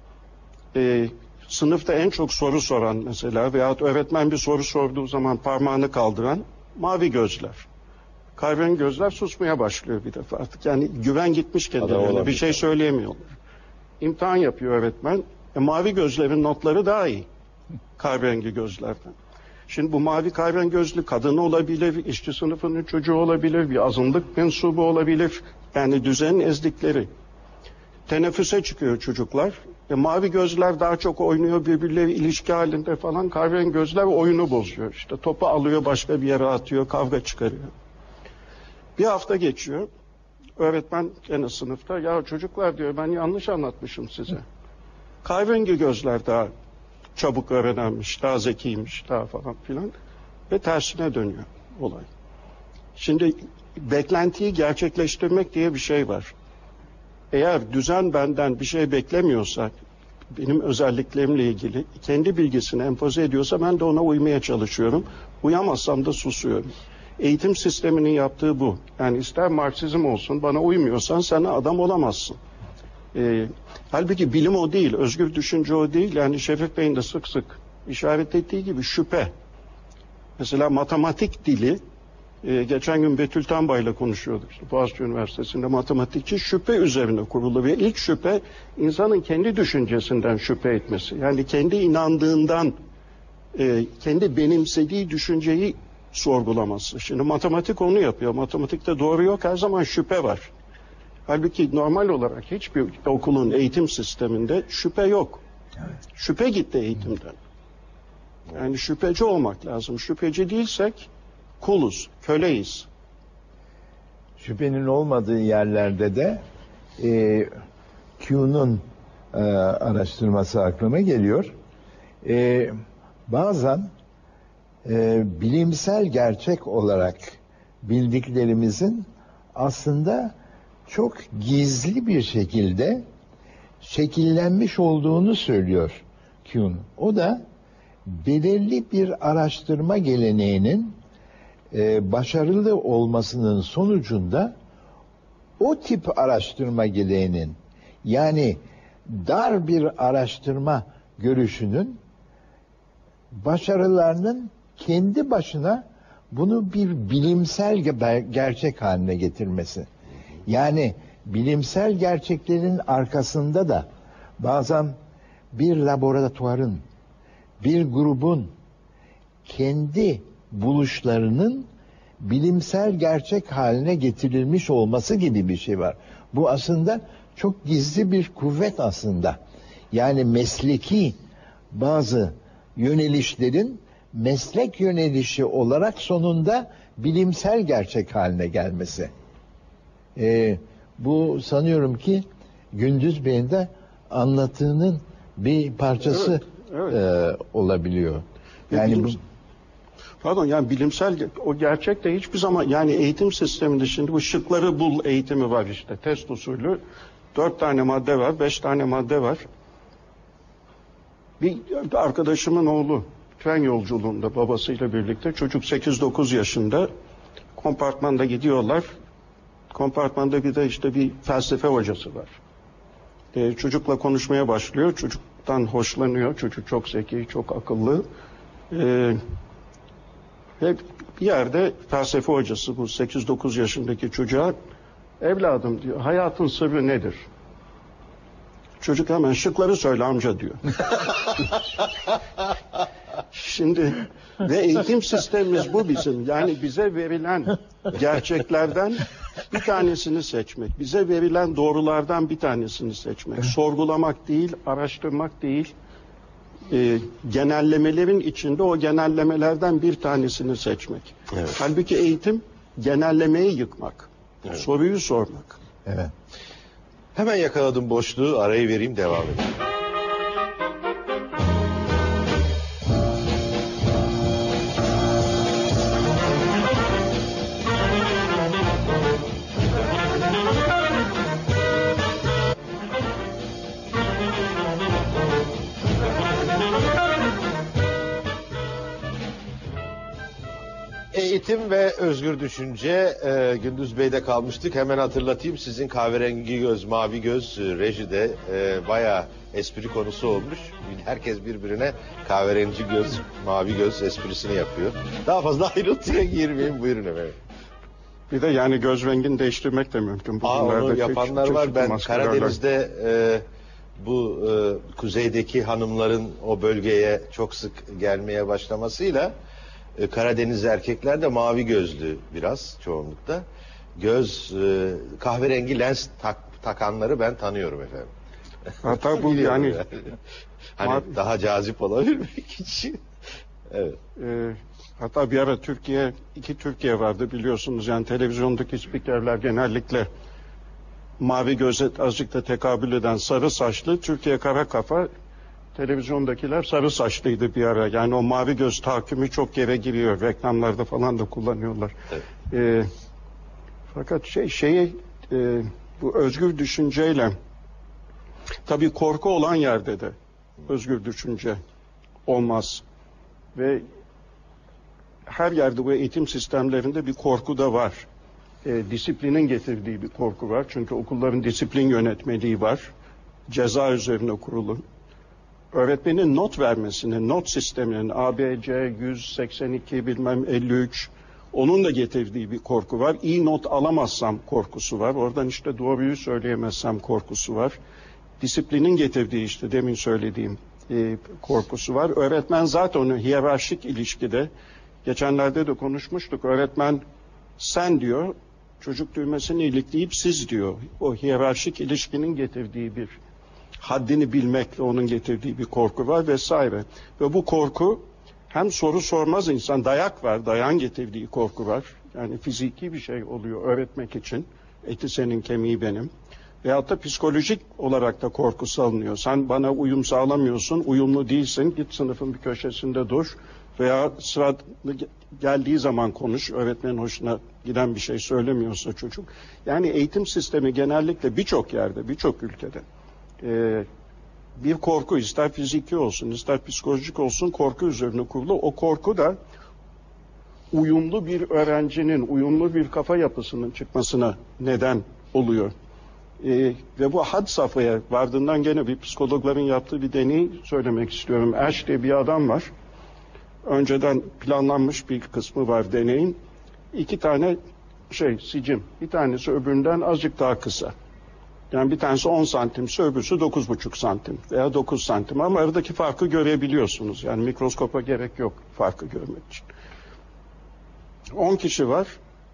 e, sınıfta en çok soru soran mesela veyahut öğretmen bir soru sorduğu zaman parmağını kaldıran mavi gözler. Kahverengi gözler susmaya başlıyor bir defa artık. Yani güven gitmiş kendilerine, bir şey söyleyemiyorlar. İmtihan yapıyor öğretmen. E, mavi gözlerin notları daha iyi kahverengi gözlerden. Şimdi bu mavi kahverengi gözlü kadın olabilir, işçi sınıfının çocuğu olabilir, bir azınlık mensubu olabilir. Yani düzenin ezdikleri. Teneffüse çıkıyor çocuklar. E, mavi gözler daha çok oynuyor, birbirleri ilişki halinde falan. Kahverengi gözler oyunu bozuyor. İşte topu alıyor, başka bir yere atıyor, kavga çıkarıyor. Bir hafta geçiyor. Öğretmen gene sınıfta. Ya çocuklar diyor, ben yanlış anlatmışım size. Kahverengi gözler daha çabuk öğrenenmiş, daha zekiymiş, daha falan filan. Ve tersine dönüyor olay. Şimdi beklentiyi gerçekleştirmek diye bir şey var. Eğer düzen benden bir şey beklemiyorsa, benim özelliklerimle ilgili kendi bilgisini empoze ediyorsa ben de ona uymaya çalışıyorum. Uyamazsam da susuyorum. Eğitim sisteminin yaptığı bu. Yani ister Marksizm olsun, bana uymuyorsan sen adam olamazsın. Ee, halbuki bilim o değil, özgür düşünce o değil. Yani Şefik Bey'in de sık sık işaret ettiği gibi şüphe. Mesela matematik dili, e, geçen gün Betül Tanbay'la konuşuyorduk. İşte Boğaziçi Üniversitesi'nde matematikçi, şüphe üzerine kurulu ve ilk şüphe insanın kendi düşüncesinden şüphe etmesi. Yani kendi inandığından, e, kendi benimsediği düşünceyi sorgulaması. Şimdi matematik onu yapıyor. Matematikte doğru yok, her zaman şüphe var. Halbuki normal olarak hiçbir okulun eğitim sisteminde şüphe yok. Evet. Şüphe gitti eğitimden. Yani şüpheci olmak lazım. Şüpheci değilsek kuluz, köleyiz. Şüphenin olmadığı yerlerde de e, Kuhn'un e, araştırması aklıma geliyor. E, bazen e, bilimsel gerçek olarak bildiklerimizin aslında çok gizli bir şekilde şekillenmiş olduğunu söylüyor Kuhn. O da belirli bir araştırma geleneğinin e, başarılı olmasının sonucunda o tip araştırma geleneğinin, yani dar bir araştırma görüşünün başarılarının kendi başına bunu bir bilimsel ge- gerçek haline getirmesi. Yani bilimsel gerçeklerin arkasında da bazen bir laboratuvarın, bir grubun kendi buluşlarının bilimsel gerçek haline getirilmiş olması gibi bir şey var. Bu aslında çok gizli bir kuvvet aslında. Yani mesleki bazı yönelişlerin meslek yönelişi olarak sonunda bilimsel gerçek haline gelmesi. Ee, bu sanıyorum ki Gündüz Bey'in de anlattığının bir parçası evet, evet. E, olabiliyor. Yani bilim, bu, pardon yani bilimsel o gerçek de hiçbir zaman yani eğitim sisteminde şimdi bu şıkları bul eğitimi var işte test usulü dört tane madde var beş tane madde var. Bir arkadaşımın oğlu tren yolculuğunda babasıyla birlikte çocuk sekiz dokuz yaşında kompartmanda gidiyorlar. Kompartmanda bir de işte bir felsefe hocası var. Ee, çocukla konuşmaya başlıyor. Çocuktan hoşlanıyor. Çocuk çok zeki, çok akıllı. Ee, ve bir yerde felsefe hocası bu sekiz dokuz yaşındaki çocuğa evladım diyor hayatın sırrı nedir? Çocuk hemen şıkları söyle amca diyor. Şimdi ve eğitim sistemimiz bu bizim. Yani bize verilen gerçeklerden bir tanesini seçmek. Bize verilen doğrulardan bir tanesini seçmek. Sorgulamak değil, araştırmak değil. E, genellemelerin içinde o genellemelerden bir tanesini seçmek. Evet. Halbuki eğitim genellemeyi yıkmak. Evet. Soruyu sormak. evet. Hemen yakaladım boşluğu, arayı vereyim, devam edelim. Eğitim ve özgür düşünce, e, Gündüz Bey'de kalmıştık. Hemen hatırlatayım, sizin kahverengi göz, mavi göz e, rejide e, bayağı espri konusu olmuş. Herkes birbirine kahverengi göz, mavi göz esprisini yapıyor. Daha fazla ayrıntıya girmeyeyim, buyurun efendim. Bir de yani göz rengini değiştirmek de mümkün. Aa, onu yapanlar çeşitli var. Ben maskelerle. Karadeniz'de e, bu e, kuzeydeki hanımların o bölgeye çok sık gelmeye başlamasıyla e, Karadeniz erkekler de mavi gözlü biraz çoğunlukta. Göz e, kahverengi lens tak, takanları ben tanıyorum efendim. Hatta bu yani, yani. Hani mavi, daha cazip olabilmek için. Evet. E, hatta bir ara Türkiye, iki Türkiye vardı biliyorsunuz. Yani televizyondaki spikerler genellikle mavi göze azıcık da tekabül eden sarı saçlı, Türkiye kara kafa, televizyondakiler sarı saçlıydı bir ara. Yani o mavi göz tahakkümü çok yere giriyor. Reklamlarda falan da kullanıyorlar. Evet. E, fakat şey şeyi e, bu özgür düşünceyle tabii korku olan yerde de özgür düşünce olmaz. Ve her yerde bu eğitim sistemlerinde bir korku da var. E, disiplinin getirdiği bir korku var. Çünkü okulların disiplin yönetmeliği var. Ceza üzerine kurulu. Öğretmenin not vermesinin, not sisteminin A B C yüz seksen iki bilmem elli üç onun da getirdiği bir korku var. İyi not alamazsam korkusu var. Oradan işte doğruyu söyleyemezsem korkusu var. Disiplinin getirdiği işte demin söylediğim e, korkusu var. Öğretmen zaten onu hiyerarşik ilişkide geçenlerde de konuşmuştuk. Öğretmen sen diyor, çocuk düğmesini ilikleyip siz diyor. O hiyerarşik ilişkinin getirdiği bir haddini bilmekle onun getirdiği bir korku var vesaire. Ve bu korku hem soru sormaz insan, dayak var, dayan getirdiği korku var. Yani fiziki bir şey oluyor öğretmek için. Eti senin, kemiği benim. Veyahut da psikolojik olarak da korku salınıyor. Sen bana uyum sağlamıyorsun, uyumlu değilsin, git sınıfın bir köşesinde dur. Veya sıra geldiği zaman konuş, öğretmenin hoşuna giden bir şey söylemiyorsa çocuk. Yani eğitim sistemi genellikle birçok yerde, birçok ülkede Ee, bir korku, ister fiziki olsun, ister psikolojik olsun, korku üzerine kurulu. O korku da uyumlu bir öğrencinin, uyumlu bir kafa yapısının çıkmasına neden oluyor. Ee, ve bu had safhaya vardığından gene bir psikologların yaptığı bir deneyi söylemek istiyorum. Ash diye bir adam var. önceden planlanmış bir kısmı var deneyin. İki tane şey sicim. Bir tanesi öbüründen azıcık daha kısa. Yani bir tanesi on santimse öbürsü dokuz buçuk santim veya dokuz santim. Ama aradaki farkı görebiliyorsunuz. Yani mikroskopa gerek yok farkı görmek için. on kişi var.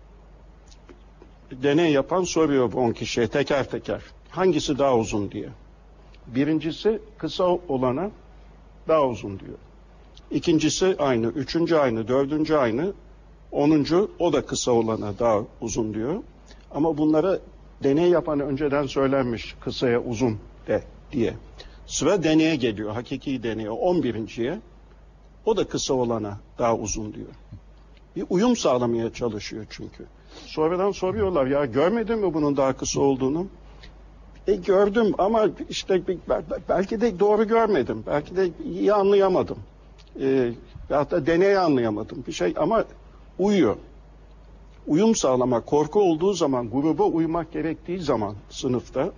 Deney yapan soruyor bu on kişiye teker teker. Hangisi daha uzun diye. Birincisi kısa olana daha uzun diyor. İkincisi aynı, üçüncü aynı, dördüncü aynı, onuncu o da kısa olana daha uzun diyor. Ama bunlara deney yapan önceden söylenmiş kısaya uzun de diye. Sıra deneye geliyor, hakiki deneye on birinciye. O da kısa olana daha uzun diyor. Bir uyum sağlamaya çalışıyor çünkü. Sonradan soruyorlar ya görmedin mi bunun daha kısa olduğunu? E gördüm ama işte belki de doğru görmedim. Belki de iyi anlayamadım. E, hatta deneyi anlayamadım bir şey ama uyuyor. Uyum sağlamak, korku olduğu zaman, gruba uymak gerektiği zaman sınıfta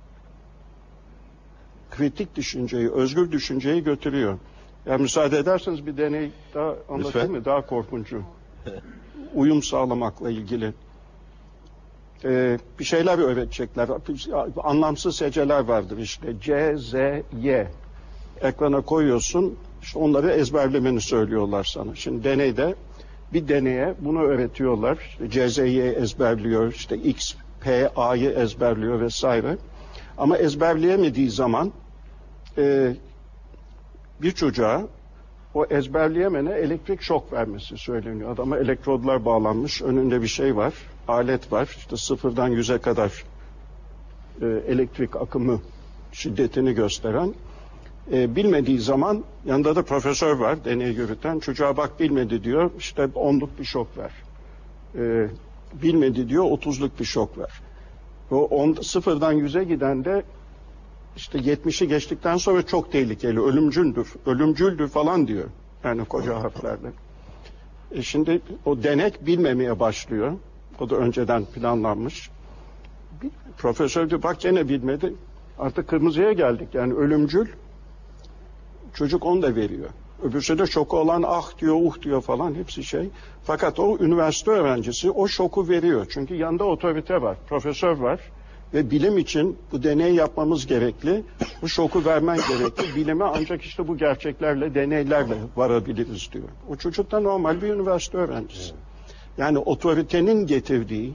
kritik düşünceyi, özgür düşünceyi götürüyor. Yani müsaade ederseniz bir deney daha anlatayım mı? Daha korkuncu. Uyum sağlamakla ilgili. Ee, bir şeyler öğretecekler. Anlamsız heceler vardır işte. C, Z, Y. Ekrana koyuyorsun. İşte onları ezberlemeni söylüyorlar sana. Şimdi deneyde bir deneye bunu öğretiyorlar. İşte C, Z, Y ezberliyor. İşte X, P, A'yı ezberliyor vesaire. Ama ezberleyemediği zaman e, bir çocuğa o ezberleyemene elektrik şok vermesi söyleniyor. Adama elektrodlar bağlanmış. Önünde bir şey var. Alet var. İşte sıfırdan yüze kadar e, elektrik akımı şiddetini gösteren. E, bilmediği zaman yanında da profesör var deney yürüten. Çocuğa bak bilmedi diyor. İşte onluk bir şok ver. E, bilmedi diyor. Otuzluk bir şok ver. O on, sıfırdan yüze giden de İşte yetmişi geçtikten sonra çok tehlikeli, ölümcüldür, ölümcüldür falan diyor. Yani koca harflerle. E şimdi o denek bilmemeye başlıyor. O da önceden planlanmış. Bir profesör diyor bak gene bilmedi. Artık kırmızıya geldik. Yani ölümcül. Çocuk onu da veriyor. Öbürsü de şoku olan ah diyor, uh diyor falan hepsi şey. Fakat o üniversite öğrencisi o şoku veriyor. Çünkü yanında otorite var, profesör var. Ve bilim için bu deneyi yapmamız gerekli. Bu şoku vermen gerekli. Bilime ancak işte bu gerçeklerle, deneylerle varabiliriz diyor. O çocuk da normal bir üniversite öğrencisi. Yani otoritenin getirdiği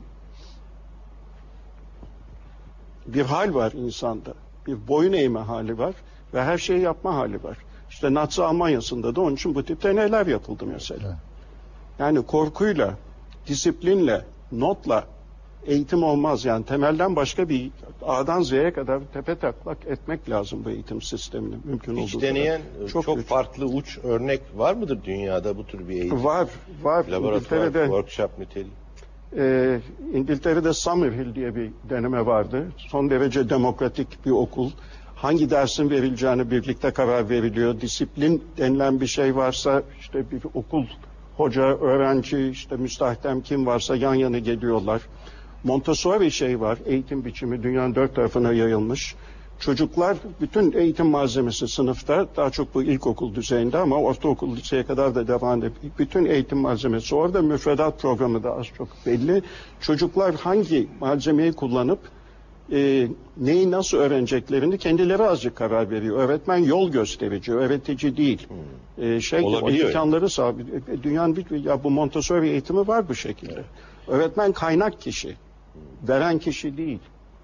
bir hal var insanda. Bir boyun eğme hali var ve her şeyi yapma hali var. İşte Nazi Almanya'sında da onun için bu tip deneyler yapıldı mesela. Yani korkuyla, disiplinle, notla eğitim olmaz. Yani temelden başka bir A'dan Z'ye kadar tepe taklak etmek lazım bu eğitim sistemini. Mümkün Hiç olduğu deneyen kadar. çok, çok farklı uç örnek var mıdır dünyada bu tür bir eğitim? Var, var. Laboratuvar, workshop niteliği. E, İngiltere'de Summerhill diye bir deneme vardı. Son derece demokratik bir okul. Hangi dersin verileceğini birlikte karar veriliyor. Disiplin denilen bir şey varsa işte bir okul, hoca, öğrenci, işte müstahdem kim varsa yan yana geliyorlar. Montessori şey var, eğitim biçimi dünyanın dört tarafına yayılmış. Çocuklar bütün eğitim malzemesi sınıfta, daha çok bu ilkokul düzeyinde ama ortaokul liseye kadar da devam ediyor. Bütün eğitim malzemesi orada, müfredat programı da az çok belli. Çocuklar hangi malzemeyi kullanıp e, neyi nasıl öğreneceklerini kendileri azıcık karar veriyor. Öğretmen yol gösterici, öğretici değil. Hmm. E, şey o imkanları sabit. E, dünyanın bir ya bu Montessori eğitimi var bu şekilde. Evet. Öğretmen kaynak kişi, veren kişi değil.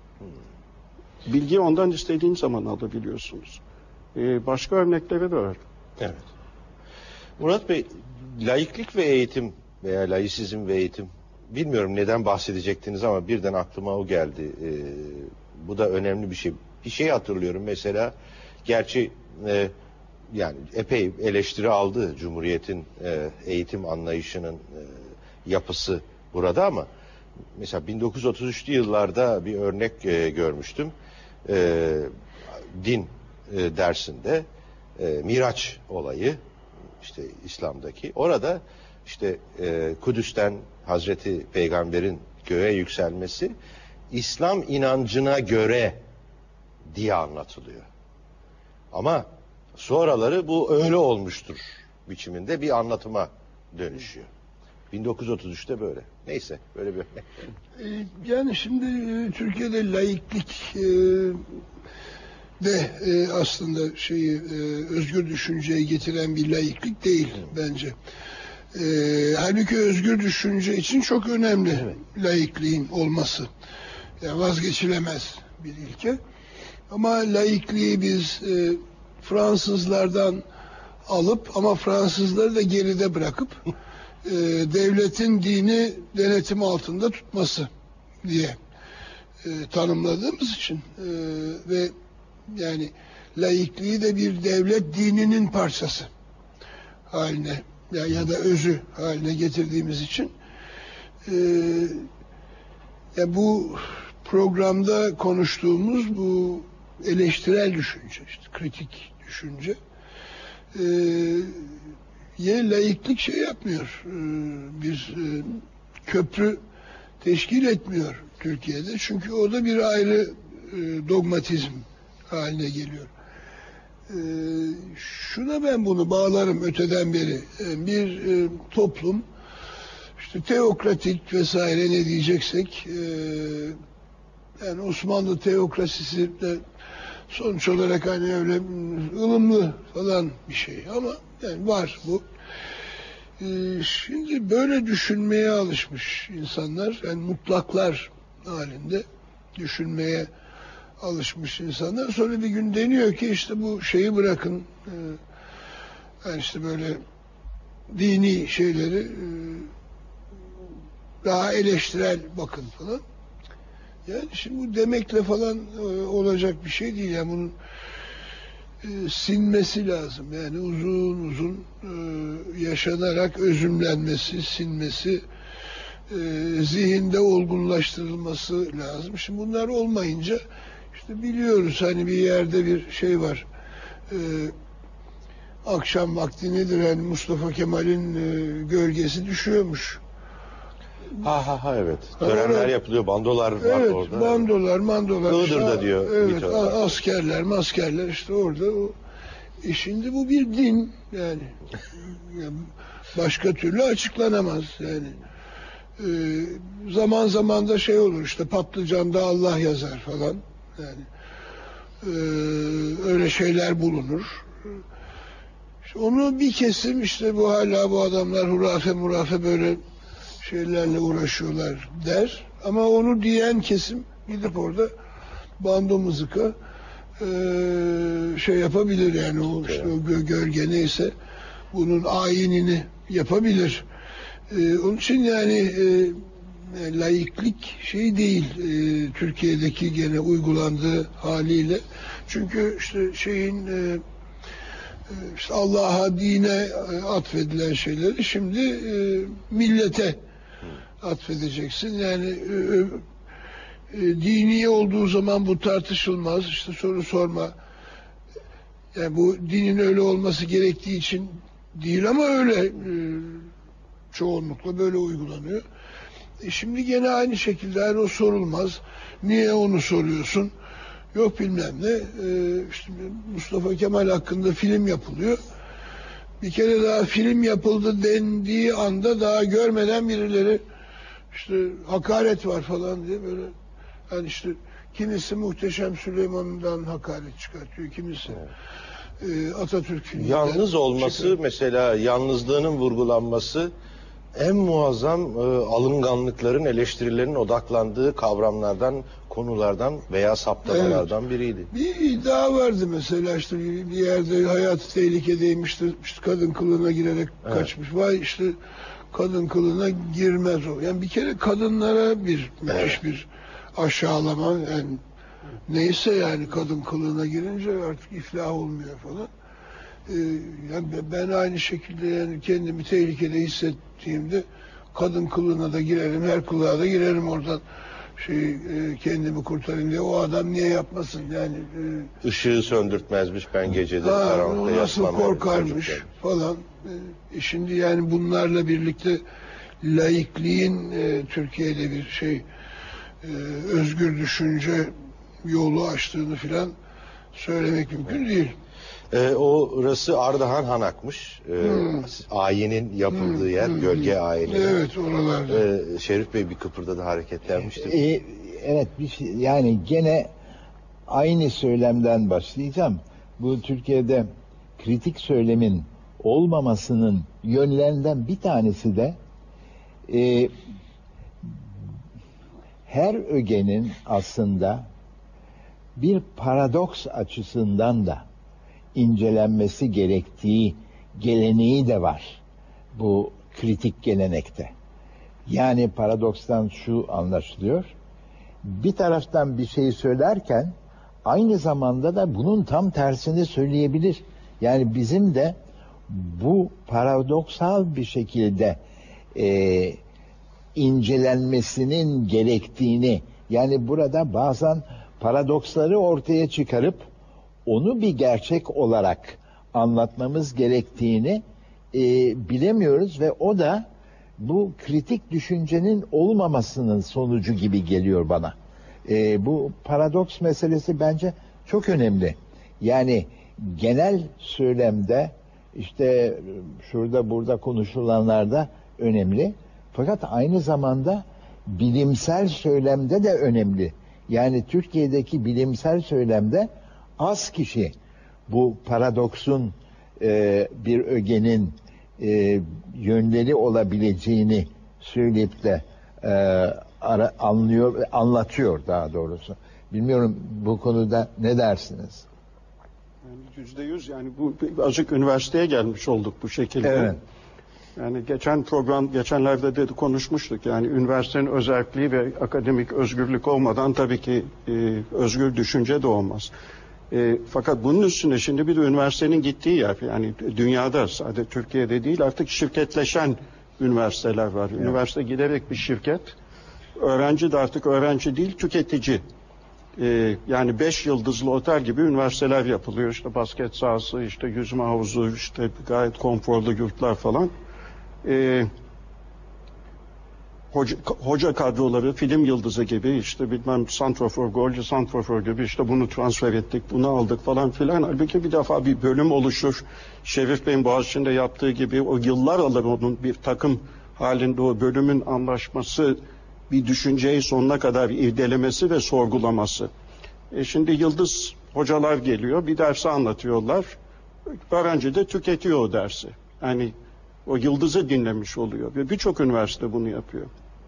Bilgiyi ondan istediğin zaman alabiliyorsunuz. Ee, başka örnekleri de var. Evet. Murat Bey, laiklik ve eğitim veya laisizm ve eğitim, bilmiyorum neden bahsedecektiniz ama birden aklıma o geldi. Ee, bu da önemli bir şey. Bir şey hatırlıyorum mesela, gerçi e, yani epey eleştiri aldı Cumhuriyet'in e, eğitim anlayışının e, yapısı burada ama mesela bin dokuz yüz otuz üçlü yıllarda bir örnek e, görmüştüm. E, din e, dersinde e, Miraç olayı, işte İslam'daki. Orada işte e, Kudüs'ten Hazreti Peygamber'in göğe yükselmesi İslam inancına göre diye anlatılıyor. Ama sonraları bu öyle olmuştur biçiminde bir anlatıma dönüşüyor. bin dokuz yüz otuz üçte böyle. Neyse, böyle bir örnek. E, Yani şimdi e, Türkiye'de laiklik e, de e, aslında şeyi e, özgür düşünceye getiren bir laiklik değil bence. E, halbuki özgür düşünce için çok önemli Evet. laikliğin olması. Yani vazgeçilemez bir ilke. Ama laikliği biz e, Fransızlardan alıp ama Fransızları da geride bırakıp e, devletin dini denetim altında tutması diye e, tanımladığımız için e, ve yani laikliği de bir devlet dininin parçası haline ya, ya da özü haline getirdiğimiz için e, ya bu programda konuştuğumuz bu eleştirel düşünce, işte kritik düşünce e, ye laiklik şey yapmıyor, e, bir e, köprü teşkil etmiyor Türkiye'de. Çünkü o da bir ayrı e, dogmatizm haline geliyor. E, şuna ben bunu bağlarım öteden beri. E, bir e, toplum işte teokratik vesaire ne diyeceksek e, yani Osmanlı teokrasisi de sonuç olarak hani öyle ılımlı falan bir şey ama yani var bu. Ee, şimdi böyle düşünmeye alışmış insanlar, yani mutlaklar halinde düşünmeye alışmış insanlar. Sonra bir gün deniyor ki işte bu şeyi bırakın, e, yani işte böyle dini şeyleri e, daha eleştirel bakın falan. Yani şimdi bu demekle falan e, olacak bir şey değil. Yani bunun e, sinmesi lazım. Yani uzun uzun e, yaşanarak özümlenmesi, sinmesi, e, zihinde olgunlaştırılması lazım. Şimdi bunlar olmayınca işte biliyoruz hani bir yerde bir şey var. E, akşam vakti nedir? Yani Mustafa Kemal'in e, gölgesi düşüyormuş. Ha ha ha evet. Törenler Evet. yapılıyor. Bandolar var Evet, orada. bandolar, mandolar. Iğdır'da İşte, diyor Evet, bir tören. a- askerler, maskerler işte orada. O. E şimdi bu bir din yani. Yani başka türlü açıklanamaz yani. E, zaman zaman da şey olur işte patlıcanda Allah yazar falan. Yani e, öyle şeyler bulunur. İşte onu bir kesim işte bu hala bu adamlar hurafe murafe böyle şeylerle uğraşıyorlar der. Ama onu diyen kesim gidip orada bando mızıka e, şey yapabilir yani o işte o gö- gölge neyse bunun ayinini yapabilir. E, onun için yani e, laiklik şey değil e, Türkiye'deki gene uygulandığı haliyle. Çünkü işte şeyin e, işte Allah'a, dine e, atfedilen şeyleri şimdi e, millete atfedeceksin. Yani e, e, dini olduğu zaman bu tartışılmaz. İşte soru sorma. Yani bu dinin öyle olması gerektiği için değil ama öyle e, çoğunlukla böyle uygulanıyor. E şimdi gene aynı şekilde yani o sorulmaz. Niye onu soruyorsun? Yok bilmem ne. E, işte Mustafa Kemal hakkında film yapılıyor. Bir kere daha film yapıldı dendiği anda daha görmeden birileri işte hakaret var falan diye böyle yani işte kimisi Muhteşem Süleyman'dan hakaret çıkartıyor, kimisi e, Atatürk filminden Yalnız olması çıkartıyor. mesela yalnızlığının vurgulanması en muazzam e, alınganlıkların, eleştirilerin odaklandığı kavramlardan, konulardan veya saptamalardan biriydi. Bir iddia vardı mesela işte bir bir yerde hayatı tehlikedeymiş de işte kadın kılığına girerek Evet. kaçmış. Vay işte kadın kılığına girmez o. Yani bir kere kadınlara bir müthiş Evet. bir aşağılama yani neyse yani kadın kılığına girince artık iflah olmuyor falan. Ee, yani ben aynı şekilde yani kendimi tehlikede hissettiğimde kadın kılığına da girerim, her kılığa da girerim oradan şey e, kendimi kurtarayım diye. O adam niye yapmasın yani? E, Işığı söndürtmez,miş ben geceleri ha, karanlıkta o nasıl yatmam. korkarmış çocuklar. falan. E, şimdi yani bunlarla birlikte laikliğin e, Türkiye'de bir şey e, özgür düşünce yolu açtığını filan söylemek mümkün değil. Ee, orası Ardahan Hanak'mış. Ee, Hmm. Ayinin yapıldığı yer, Hmm. gölge ayinin. Evet, oralarda. Ee, Şerif Bey bir kıpırdadı, hareketlenmişti. Ee, evet, bir şey, yani gene aynı söylemden başlayacağım. Bu Türkiye'de kritik söylemin olmamasının yönlerinden bir tanesi de e, her ögenin aslında bir paradoks açısından da incelenmesi gerektiği geleneği de var bu kritik gelenekte. Yani paradokstan şu anlaşılıyor: bir taraftan bir şeyi söylerken aynı zamanda da bunun tam tersini söyleyebilir. Yani bizim de bu paradoksal bir şekilde e, incelenmesinin gerektiğini, yani burada bazen paradoksları ortaya çıkarıp onu bir gerçek olarak anlatmamız gerektiğini e, bilemiyoruz ve o da bu kritik düşüncenin olmamasının sonucu gibi geliyor bana. E, bu paradoks meselesi bence çok önemli. Yani genel söylemde, işte şurada burada konuşulanlarda önemli. Fakat aynı zamanda bilimsel söylemde de önemli. Yani Türkiye'deki bilimsel söylemde az kişi bu paradoksun e, bir ögenin e, yönleri olabileceğini söyleyip de e, ara, anlıyor, anlatıyor daha doğrusu. Bilmiyorum, bu konuda ne dersiniz? Yani yüzde yüz, yani bu azıcık üniversiteye gelmiş olduk bu şekilde. Evet. Yani geçen program, geçenlerde de konuşmuştuk. Yani üniversitenin özelliği ve akademik özgürlük olmadan tabii ki e, özgür düşünce de olmaz. E, fakat bunun üstüne şimdi bir de üniversitenin gittiği yer, yani dünyada, sadece Türkiye'de değil, artık şirketleşen üniversiteler var. Evet. Üniversite giderek bir şirket. Öğrenci de artık öğrenci değil, tüketici. Ee, yani beş yıldızlı otel gibi üniversiteler yapılıyor. İşte basket sahası, işte yüzme havuzu, işte gayet konforlu yurtlar falan. Ee, hoca, hoca kadroları film yıldızı gibi, işte bilmem santrafor, golcü santrafor gibi, işte bunu transfer ettik, bunu aldık falan filan. Halbuki bir defa bir bölüm oluşur. Şerif Bey'in Boğaziçi'nde yaptığı gibi o yıllar alır onun bir takım halinde o bölümün anlaşması, bir düşünceyi sonuna kadar irdelemesi ve sorgulaması. E şimdi yıldız hocalar geliyor, bir dersi anlatıyorlar. Öğrenci de tüketiyor o dersi. Yani o yıldızı dinlemiş oluyor. Ve birçok üniversite bunu yapıyor.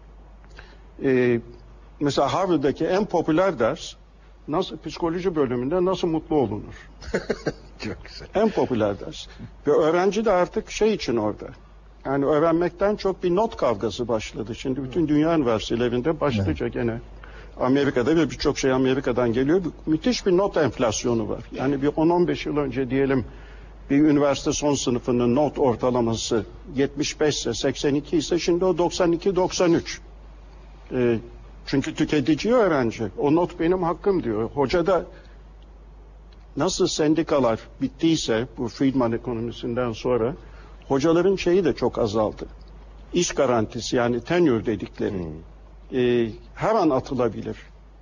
E, mesela Harvard'daki en popüler ders, nasıl psikoloji bölümünde nasıl mutlu olunur? Çok güzel. En popüler ders. Ve öğrenci de artık şey için orada. Yani öğrenmekten çok bir not kavgası başladı. Şimdi bütün dünya üniversitelerinde başlıca gene Amerika'da ve birçok şey Amerika'dan geliyor. Müthiş bir not enflasyonu var. Yani bir on on beş yıl önce diyelim bir üniversite son sınıfının not ortalaması yetmiş beş ise, seksen iki ise şimdi o doksan iki doksan üç. Ee, çünkü tüketici öğrenci. O not benim hakkım diyor. Hoca da nasıl sendikalar bittiyse bu Friedman ekonomisinden sonra hocaların şeyi de çok azaldı. İş garantisi, yani tenure dedikleri. Hmm. E, her an atılabilir.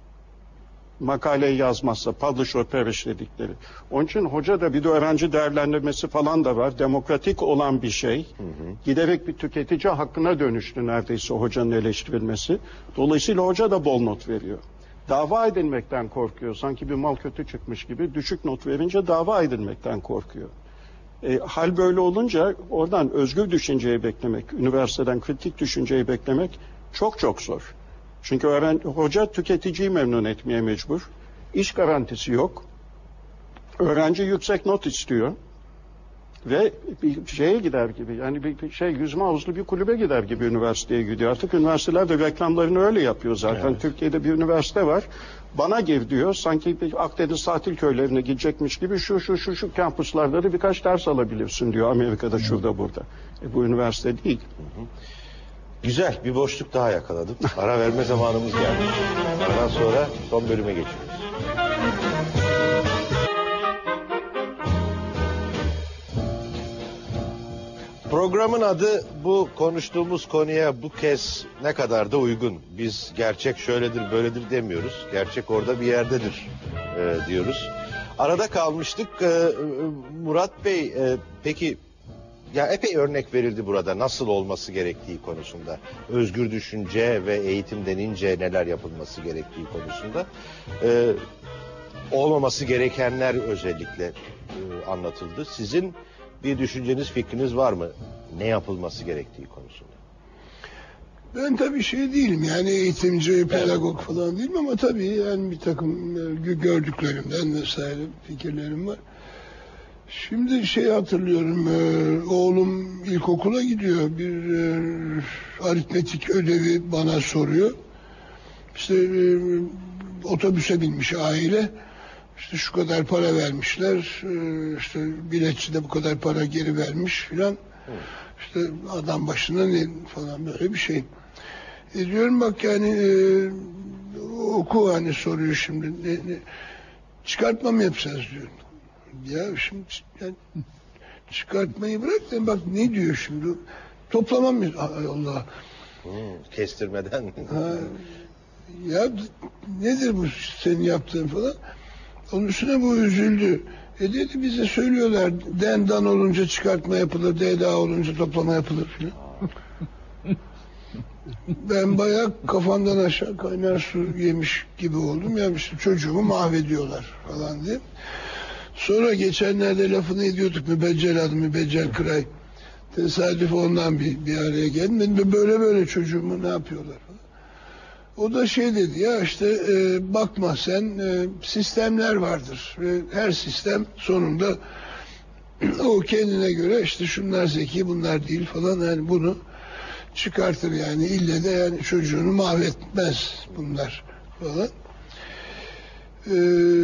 Makaleyi yazmazsa, publish or perish dedikleri. Onun için hoca da bir de öğrenci değerlendirmesi falan da var. Demokratik olan bir şey. Hı hı. Giderek bir tüketici hakkına dönüştü neredeyse hocanın eleştirilmesi. Dolayısıyla hoca da bol not veriyor. Dava edilmekten korkuyor. Sanki bir mal kötü çıkmış gibi düşük not verince dava edilmekten korkuyor. E, hal böyle olunca oradan özgür düşünceyi beklemek, üniversiteden kritik düşünceyi beklemek çok çok zor. Çünkü öğren, hoca tüketiciyi memnun etmeye mecbur. İş garantisi yok. Öğrenci yüksek not istiyor. Ve bir şeye gider gibi, yani bir şey yüzme havuzlu bir kulübe gider gibi üniversiteye gidiyor. Artık üniversiteler de reklamlarını öyle yapıyor zaten. Evet. Türkiye'de bir üniversite var. Bana gir diyor. Sanki bir Akdeniz tatil köylerine gidecekmiş gibi şu şu şu şu kampüslerde de birkaç ders alabilirsin diyor Amerika'da, şurada burada. E, bu üniversite değil. Hı hı. Güzel, bir boşluk daha yakaladım. Ara verme zamanımız geldi. Aradan sonra son bölüme geçiyoruz. Programın adı bu konuştuğumuz konuya bu kez ne kadar da uygun. Biz gerçek şöyledir böyledir demiyoruz. Gerçek orada bir yerdedir e, diyoruz. arada kalmıştık. Ee, Murat Bey, e, peki ya epey örnek verildi burada nasıl olması gerektiği konusunda. Özgür düşünce ve eğitim denince neler yapılması gerektiği konusunda. Ee, olmaması gerekenler özellikle e, anlatıldı. Sizin bir düşünceniz, fikriniz var mı? Ne yapılması gerektiği konusunda? Ben tabii şey değilim yani eğitimci, pedagog falan değilim ama tabii yani bir takım e, gördüklerimden vesaire fikirlerim var. Şimdi şey hatırlıyorum, e, oğlum ilkokula gidiyor, bir e, aritmetik ödevi bana soruyor. İşte e, otobüse binmiş aile, işte şu kadar para vermişler, e, işte biletçi de bu kadar para geri vermiş filan. İşte adam başına ne falan böyle bir şey. E diyorum bak yani e, oku hani soruyor şimdi, ne, ne, çıkartma mı yapacağız diyor. Ya şimdi yani, çıkartmayı bırak da bak ne diyor şimdi, toplama mı? Ay Allah. Hmm, kestirmeden. Ha, ya nedir bu senin yaptığın falan. Onun üstüne bu üzüldü. E dedi bize söylüyorlar den dan olunca çıkartma yapılır, de da olunca toplama yapılır filan. Ben bayağı kafamdan aşağı kaynar su yemiş gibi oldum. Ya işte çocuğumu mahvediyorlar falan diye. Sonra geçenlerde lafını ediyorduk, mübeccel adı mübeccel kıray. Tesadüf ondan bir, bir araya geldim. Dedim, böyle böyle çocuğumu ne yapıyorlar falan. O da şey dedi ya işte e, bakma sen e, sistemler vardır. Ve her sistem sonunda o kendine göre işte şunlar zeki bunlar değil falan yani bunu çıkartır yani ille de yani çocuğunu mahvetmez bunlar falan. Ee,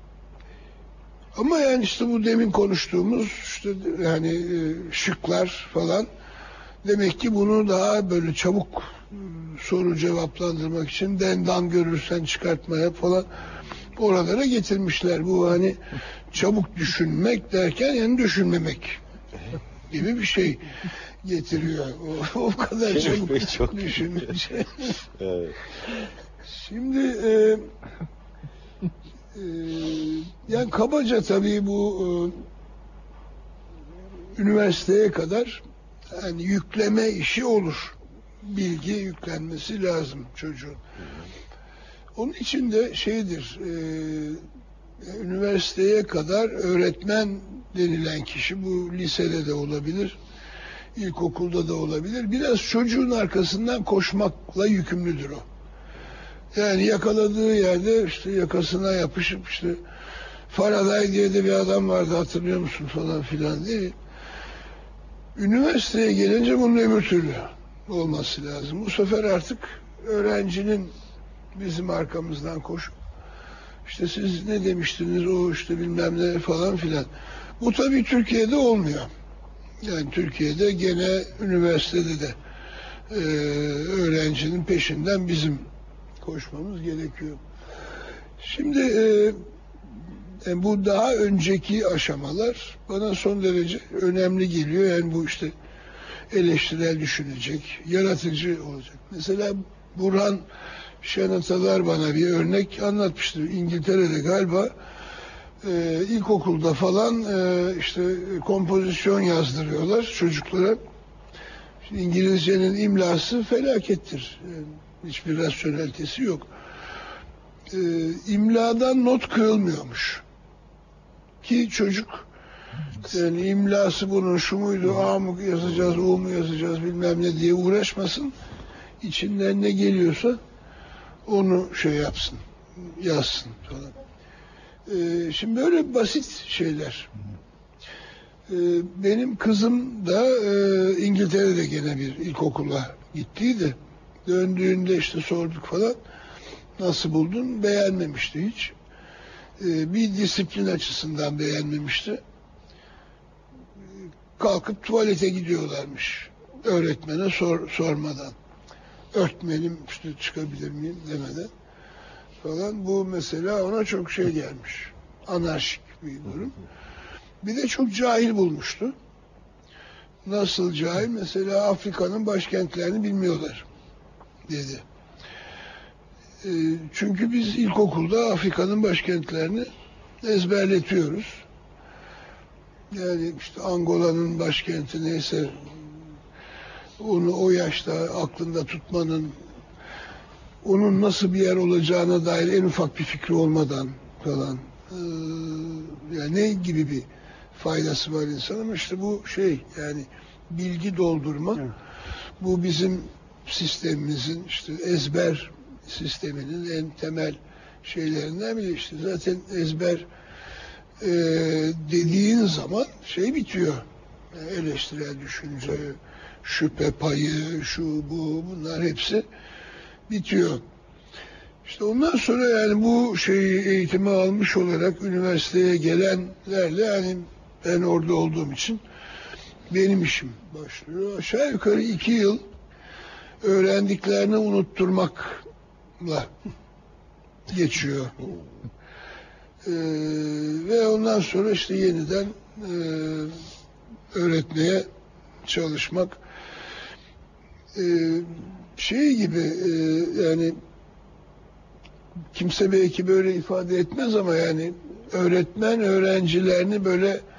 ama yani işte bu demin konuştuğumuz işte yani e, şıklar falan demek ki bunu daha böyle çabuk e, soru cevaplandırmak için dendan görürsen çıkartmaya falan oralara getirmişler. Bu hani çabuk düşünmek derken yani düşünmemek gibi bir şey getiriyor. O, o kadar çabuk çok düşününce. Evet. Şimdi e, e, yani kabaca tabii bu e, üniversiteye kadar yani yükleme işi olur. Bilgi yüklenmesi lazım çocuğun. Onun için de şeydir e, üniversiteye kadar öğretmen denilen kişi bu lisede de olabilir, ilkokulda da olabilir. Biraz çocuğun arkasından koşmakla yükümlüdür o. Yani yakaladığı yerde işte yakasına yapışıp işte Faraday diye de bir adam vardı hatırlıyor musun falan filan diye. Üniversiteye gelince bunun öbür türlü olması lazım. Bu sefer artık öğrencinin bizim arkamızdan koşup işte siz ne demiştiniz o işte bilmem ne falan filan. Bu tabii Türkiye'de olmuyor. Yani Türkiye'de gene üniversitede de e, öğrencinin peşinden bizim koşmamız gerekiyor. Şimdi e, e, bu daha önceki aşamalar bana son derece önemli geliyor. Yani bu işte eleştirel düşünecek, yaratıcı olacak. Mesela Burhan Şenatalar bana bir örnek anlatmıştı. İngiltere'de galiba e, ilkokulda falan e, işte kompozisyon yazdırıyorlar çocuklara. Şimdi İngilizcenin imlası felakettir. Yani hiçbir rasyonelitesi yok. E, imladan not kırılmıyormuş. Ki çocuk yani imlası bunun şu muydu, A mı yazacağız, U mu yazacağız bilmem ne diye uğraşmasın. İçinden ne geliyorsa onu şey yapsın, yazsın falan. Ee, şimdi böyle basit şeyler. Ee, benim kızım da e, İngiltere'de gene bir ilkokula gittiydi. Döndüğünde işte sorduk falan. Nasıl buldun? Beğenmemişti hiç. Ee, bir disiplin açısından beğenmemişti. Kalkıp tuvalete gidiyorlarmış. Öğretmene sor, sormadan. Örtmenim işte çıkabilir miyim demeden falan. Bu mesela ona çok şey gelmiş. Anarşik bir durum. Bir de çok cahil bulmuştu. Nasıl cahil? Mesela Afrika'nın başkentlerini bilmiyorlar dedi. E, çünkü biz ilkokulda Afrika'nın başkentlerini ezberletiyoruz. Yani işte Angola'nın başkenti neyse onu o yaşta aklında tutmanın, onun nasıl bir yer olacağına dair en ufak bir fikri olmadan falan ee, yani ne gibi bir faydası var insanın? İşte bu şey yani bilgi doldurma. Evet. Bu bizim sistemimizin işte ezber sisteminin en temel şeylerinden biri. İşte zaten ezber e, dediğin zaman şey bitiyor. Yani eleştirel düşünce, şüphe payı, şu bu bunlar hepsi bitiyor. İşte ondan sonra yani bu şeyi eğitimi almış olarak üniversiteye gelenlerle yani ben orada olduğum için benim işim başlıyor. Aşağı yukarı iki yıl öğrendiklerini unutturmakla geçiyor. Ee, ve ondan sonra işte yeniden e, öğretmeye çalışmak ee, şey gibi e, yani kimse belki böyle ifade etmez ama yani öğretmen öğrencilerini böyle e,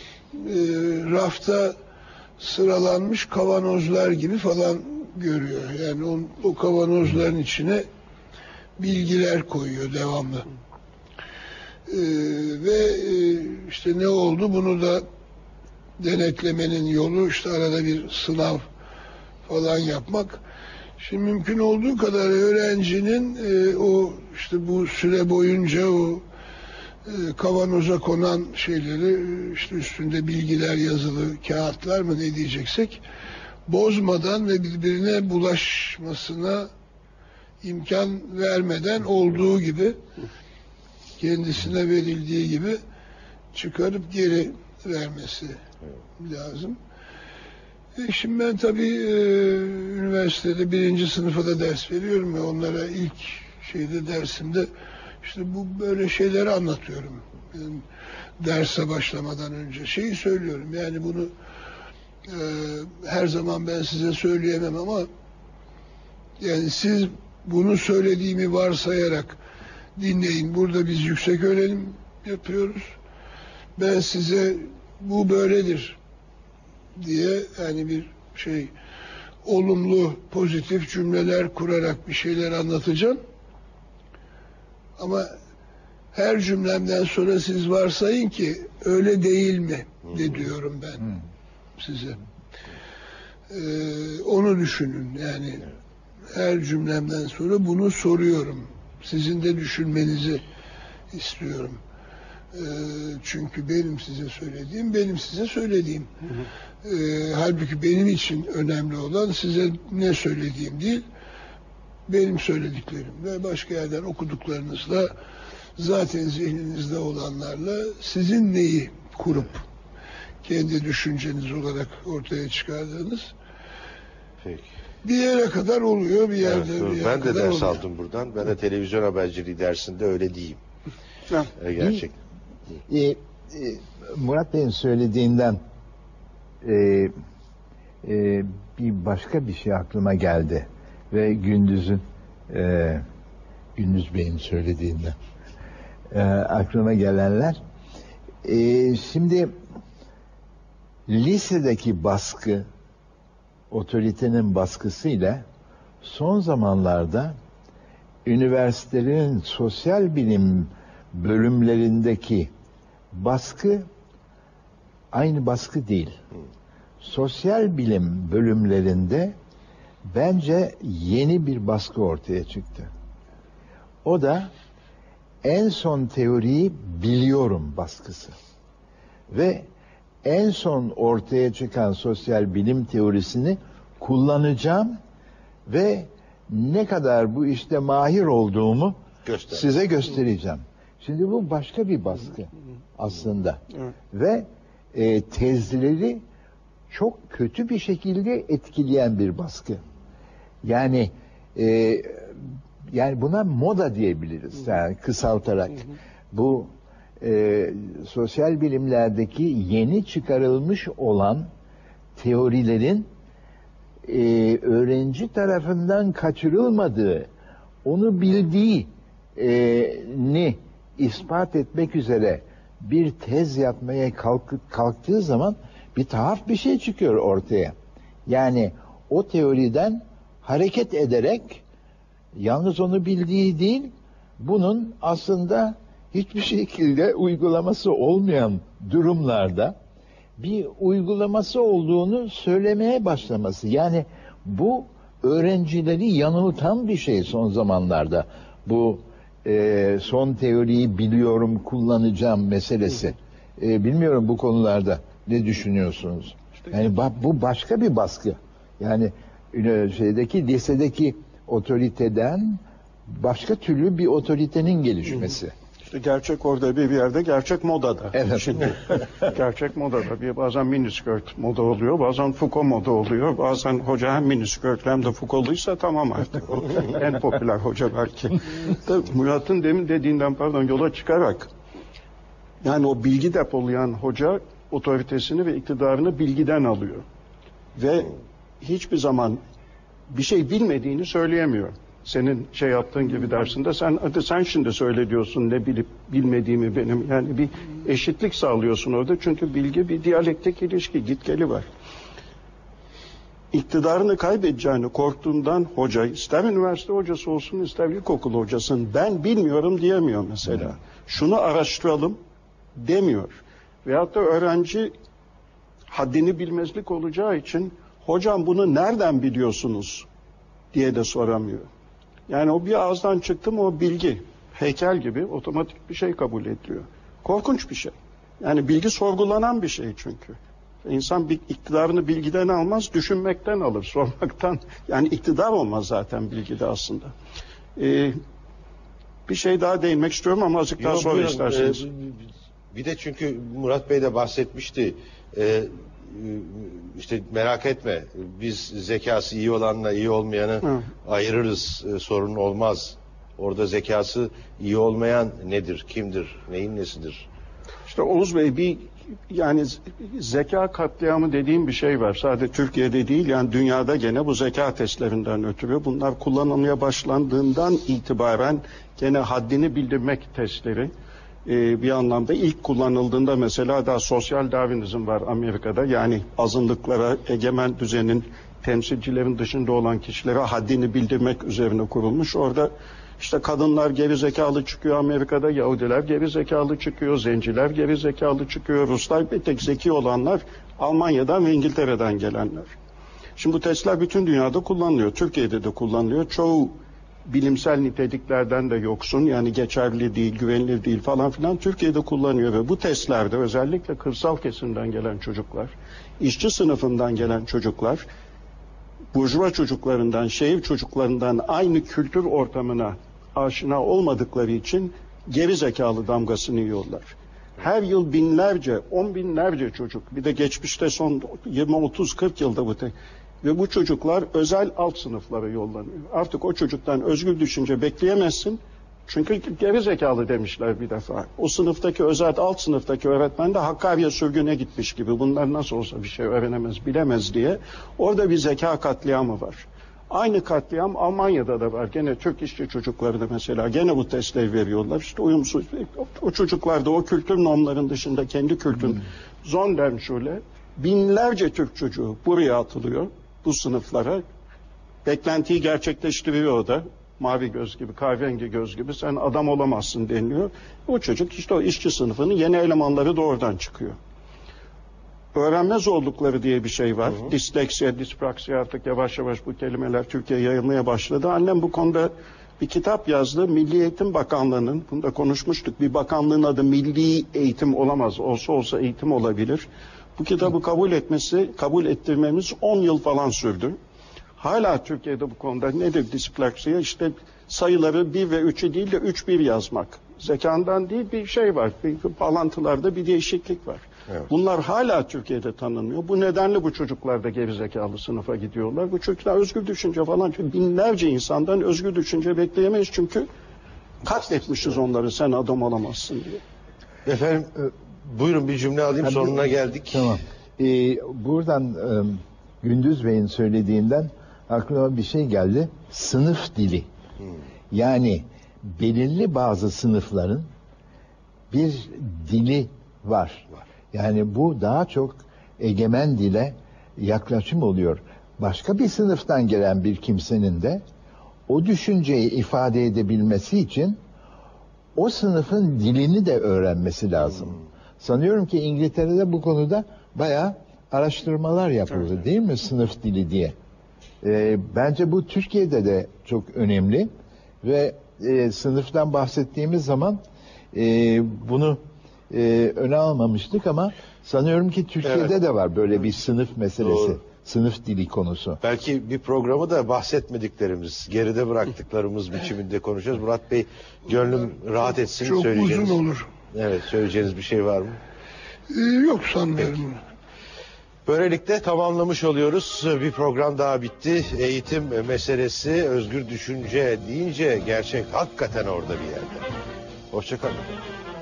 rafta sıralanmış kavanozlar gibi falan görüyor. Yani o, o kavanozların içine bilgiler koyuyor devamlı. E, ve e, işte ne oldu bunu da denetlemenin yolu işte arada bir sınav falan yapmak. Şimdi mümkün olduğu kadar öğrencinin e, o işte bu süre boyunca o e, kavanoza konan şeyleri işte üstünde bilgiler yazılı kağıtlar mı ne diyeceksek bozmadan ve birbirine bulaşmasına imkan vermeden olduğu gibi kendisine verildiği gibi çıkarıp geri vermesi lazım. E şimdi ben tabii e, üniversitede birinci sınıfa da ders veriyorum ve onlara ilk şeyde dersimde işte bu böyle şeyleri anlatıyorum. Yani derse başlamadan önce şeyi söylüyorum. Yani bunu e, her zaman ben size söyleyemem ama yani siz bunu söylediğimi varsayarak dinleyin. Burada biz yüksek öğrenim yapıyoruz. Ben size bu böyledir diye yani bir şey olumlu, pozitif cümleler kurarak bir şeyler anlatacağım. Ama her cümlemden sonra siz varsayın ki öyle değil mi de diyorum ben hmm. size. Ee, onu düşünün yani her cümlemden sonra bunu soruyorum. Sizin de düşünmenizi istiyorum. Ee, çünkü benim size söylediğim, benim size söylediğim. Hı hı. Ee, halbuki benim için önemli olan size ne söylediğim değil, benim söylediklerim ve başka yerden okuduklarınızla zaten zihninizde olanlarla sizin neyi kurup kendi düşünceniz olarak ortaya çıkardığınız. Peki. Bir yere kadar oluyor, bir yerde evet, bir yere ben de kadar ders oluyor. aldım buradan. Ben de televizyon haberciliği dersinde öyle diyeyim. ee, gerçekten. E, e, Murat Bey'in söylediğinden e, e, bir başka bir şey aklıma geldi ve Gündüz'ün e, Gündüz Bey'in söylediğinden e, aklıma gelenler. E, şimdi lisedeki baskı, otoritenin baskısıyla son zamanlarda üniversitelerin sosyal bilim bölümlerindeki baskı aynı baskı değil. Sosyal bilim bölümlerinde bence yeni bir baskı ortaya çıktı. O da en son teoriyi biliyorum baskısı. Ve en son ortaya çıkan sosyal bilim teorisini kullanacağım ve ne kadar bu işte mahir olduğumu Göster. size göstereceğim. Şimdi bu başka bir baskı aslında. Evet. Ve e, tezleri çok kötü bir şekilde etkileyen bir baskı. Yani e, yani buna moda diyebiliriz. Yani kısaltarak. Bu e, sosyal bilimlerdeki yeni çıkarılmış olan teorilerin e, öğrenci tarafından kaçırılmadığı, onu bildiği e, ni ispat etmek üzere bir tez yapmaya kalk- kalktığı zaman bir tuhaf bir şey çıkıyor ortaya. Yani o teoriden hareket ederek yalnız onu bildiği değil, bunun aslında hiçbir şekilde uygulaması olmayan durumlarda bir uygulaması olduğunu söylemeye başlaması. Yani bu öğrencileri yanıltan bir şey son zamanlarda. Bu e, son teoriyi biliyorum, kullanacağım meselesi. E, bilmiyorum bu konularda ne düşünüyorsunuz? Yani ba- bu başka bir baskı. Yani e, şeydeki lisedeki otoriteden başka türlü bir otoritenin gelişmesi. İşte gerçek orada bir, bir yerde, gerçek modada. Evet. Şimdi gerçek modada. Bir bazen miniskirt moda oluyor, bazen Foucault moda oluyor. Bazen hoca hem miniskirt hem de Foucault'luysa tamam artık. O en popüler hoca belki. Tabii Murat'ın demin dediğinden pardon yola çıkarak yani o bilgi depolayan hoca otoritesini ve iktidarını bilgiden alıyor. Ve hiçbir zaman bir şey bilmediğini söyleyemiyor. Senin şey yaptığın gibi dersinde sen hadi sen şimdi söyle diyorsun ne bilip bilmediğimi benim. Yani bir eşitlik sağlıyorsun orada. Çünkü bilgi bir diyalektik ilişki, git geli var. İktidarını kaybedeceğini korktuğundan hoca, ister üniversite hocası olsun ister ilkokul hocasın, ben bilmiyorum diyemiyor mesela. Şunu araştıralım demiyor. Veyahut da öğrenci haddini bilmezlik olacağı için hocam bunu nereden biliyorsunuz diye de soramıyor. Yani o bir ağızdan çıktı mı o bilgi, heykel gibi otomatik bir şey kabul ediliyor. Korkunç bir şey. Yani bilgi sorgulanan bir şey çünkü. İnsan bir iktidarını bilgiden almaz, düşünmekten alır, sormaktan. Yani iktidar olmaz zaten bilgide aslında. Ee, bir şey daha değinmek istiyorum ama azıcık daha Yok, sonra buyurun. isterseniz. Ee, bir de çünkü Murat Bey de bahsetmişti. Ee, işte merak etme, biz zekası iyi olanla iyi olmayanı Hı. ayırırız, e, sorun olmaz. Orada zekası iyi olmayan nedir, kimdir, neyin nesidir? İşte Oğuz Bey bir yani zeka katliamı dediğim bir şey var. Sadece Türkiye'de değil yani dünyada gene bu zeka testlerinden ötürü. Bunlar kullanılmaya başlandığından itibaren gene haddini bildirmek testleri e, bir anlamda ilk kullanıldığında mesela daha sosyal Darwinizm var Amerika'da. Yani azınlıklara egemen düzenin temsilcilerin dışında olan kişilere haddini bildirmek üzerine kurulmuş. Orada İşte kadınlar geri zekalı çıkıyor Amerika'da, Yahudiler geri zekalı çıkıyor, zenciler geri zekalı çıkıyor, Ruslar bir tek zeki olanlar Almanya'dan ve İngiltere'den gelenler. Şimdi bu testler bütün dünyada kullanılıyor, Türkiye'de de kullanılıyor. Çoğu bilimsel niteliklerden de yoksun, yani geçerli değil, güvenilir değil falan filan Türkiye'de kullanıyor ve bu testlerde özellikle kırsal kesimden gelen çocuklar, işçi sınıfından gelen çocuklar, burjuva çocuklarından, şehir çocuklarından aynı kültür ortamına aşina olmadıkları için geri zekalı damgasını yiyorlar. Her yıl binlerce, on binlerce çocuk, bir de geçmişte son yirmi otuz kırk yılda bu te- ve bu çocuklar özel alt sınıflara yollanıyor. Artık o çocuktan özgür düşünce bekleyemezsin. Çünkü geri zekalı demişler bir defa. O sınıftaki özel alt sınıftaki öğretmen de Hakkari'ye sürgüne gitmiş gibi. Bunlar nasıl olsa bir şey öğrenemez, bilemez diye. Orada bir zeka katliamı var. Aynı katliam Almanya'da da var. Gene Türk işçi çocukları da mesela gene bu testleri veriyorlar. İşte uyumsuz. O çocuklar da o kültür normlarının dışında kendi kültür hmm. Zonderschule binlerce Türk çocuğu buraya atılıyor. Bu sınıflara. Beklentiyi gerçekleştiriyor o da. Mavi göz gibi, kahverengi göz gibi sen adam olamazsın deniliyor. O çocuk işte o işçi sınıfının yeni elemanları da oradan çıkıyor. Öğrenme zorlukları diye bir şey var. Hı hı. Disleksiya, dispraksiya artık yavaş yavaş bu kelimeler Türkiye'ye yayılmaya başladı. Annem bu konuda bir kitap yazdı. Milli Eğitim Bakanlığı'nın, bunu da konuşmuştuk, bir bakanlığın adı Milli Eğitim olamaz. Olsa olsa eğitim olabilir. Bu kitabı kabul etmesi, kabul ettirmemiz on yıl falan sürdü. Hala Türkiye'de bu konuda nedir dispraksiya? İşte sayıları bir ve üçü değil de üç bir yazmak. Zekandan değil bir şey var. Bir bağlantılarda bir değişiklik var. Evet. Bunlar hala Türkiye'de tanınmıyor. Bu nedenle bu çocuklar da gerizekalı sınıfa gidiyorlar. Bu çocuklar özgür düşünce falan. Binlerce insandan özgür düşünce bekleyemeyiz çünkü katletmişiz onları sen adam olamazsın diye. Efendim buyurun bir cümle alayım, sonuna geldik. Tamam. Ee, buradan e, Gündüz Bey'in söylediğinden aklıma bir şey geldi. Sınıf dili. Hmm. Yani belirli bazı sınıfların bir dili var. Var. Yani bu daha çok egemen dile yaklaşım oluyor. Başka bir sınıftan gelen bir kimsenin de o düşünceyi ifade edebilmesi için o sınıfın dilini de öğrenmesi lazım. Hmm. Sanıyorum ki İngiltere'de bu konuda bayağı araştırmalar yapıldı, evet, değil mi? Sınıf dili diye. Ee, bence bu Türkiye'de de çok önemli ve e, sınıftan bahsettiğimiz zaman e, bunu e, öne almamıştık ama sanıyorum ki Türkiye'de, evet, de var böyle bir sınıf meselesi. Doğru. Sınıf dili konusu. Belki bir programı da bahsetmediklerimiz, geride bıraktıklarımız biçiminde konuşacağız. Murat Bey, gönlüm rahat etsin. Çok söyleyeceğiniz. uzun olur. Evet, söyleyeceğiniz bir şey var mı? Ee, yok sanmıyorum. Peki. Böylelikle tamamlamış oluyoruz. Bir program daha bitti. Eğitim meselesi, özgür düşünce deyince gerçek hakikaten orada bir yerde. Hoşça kalın.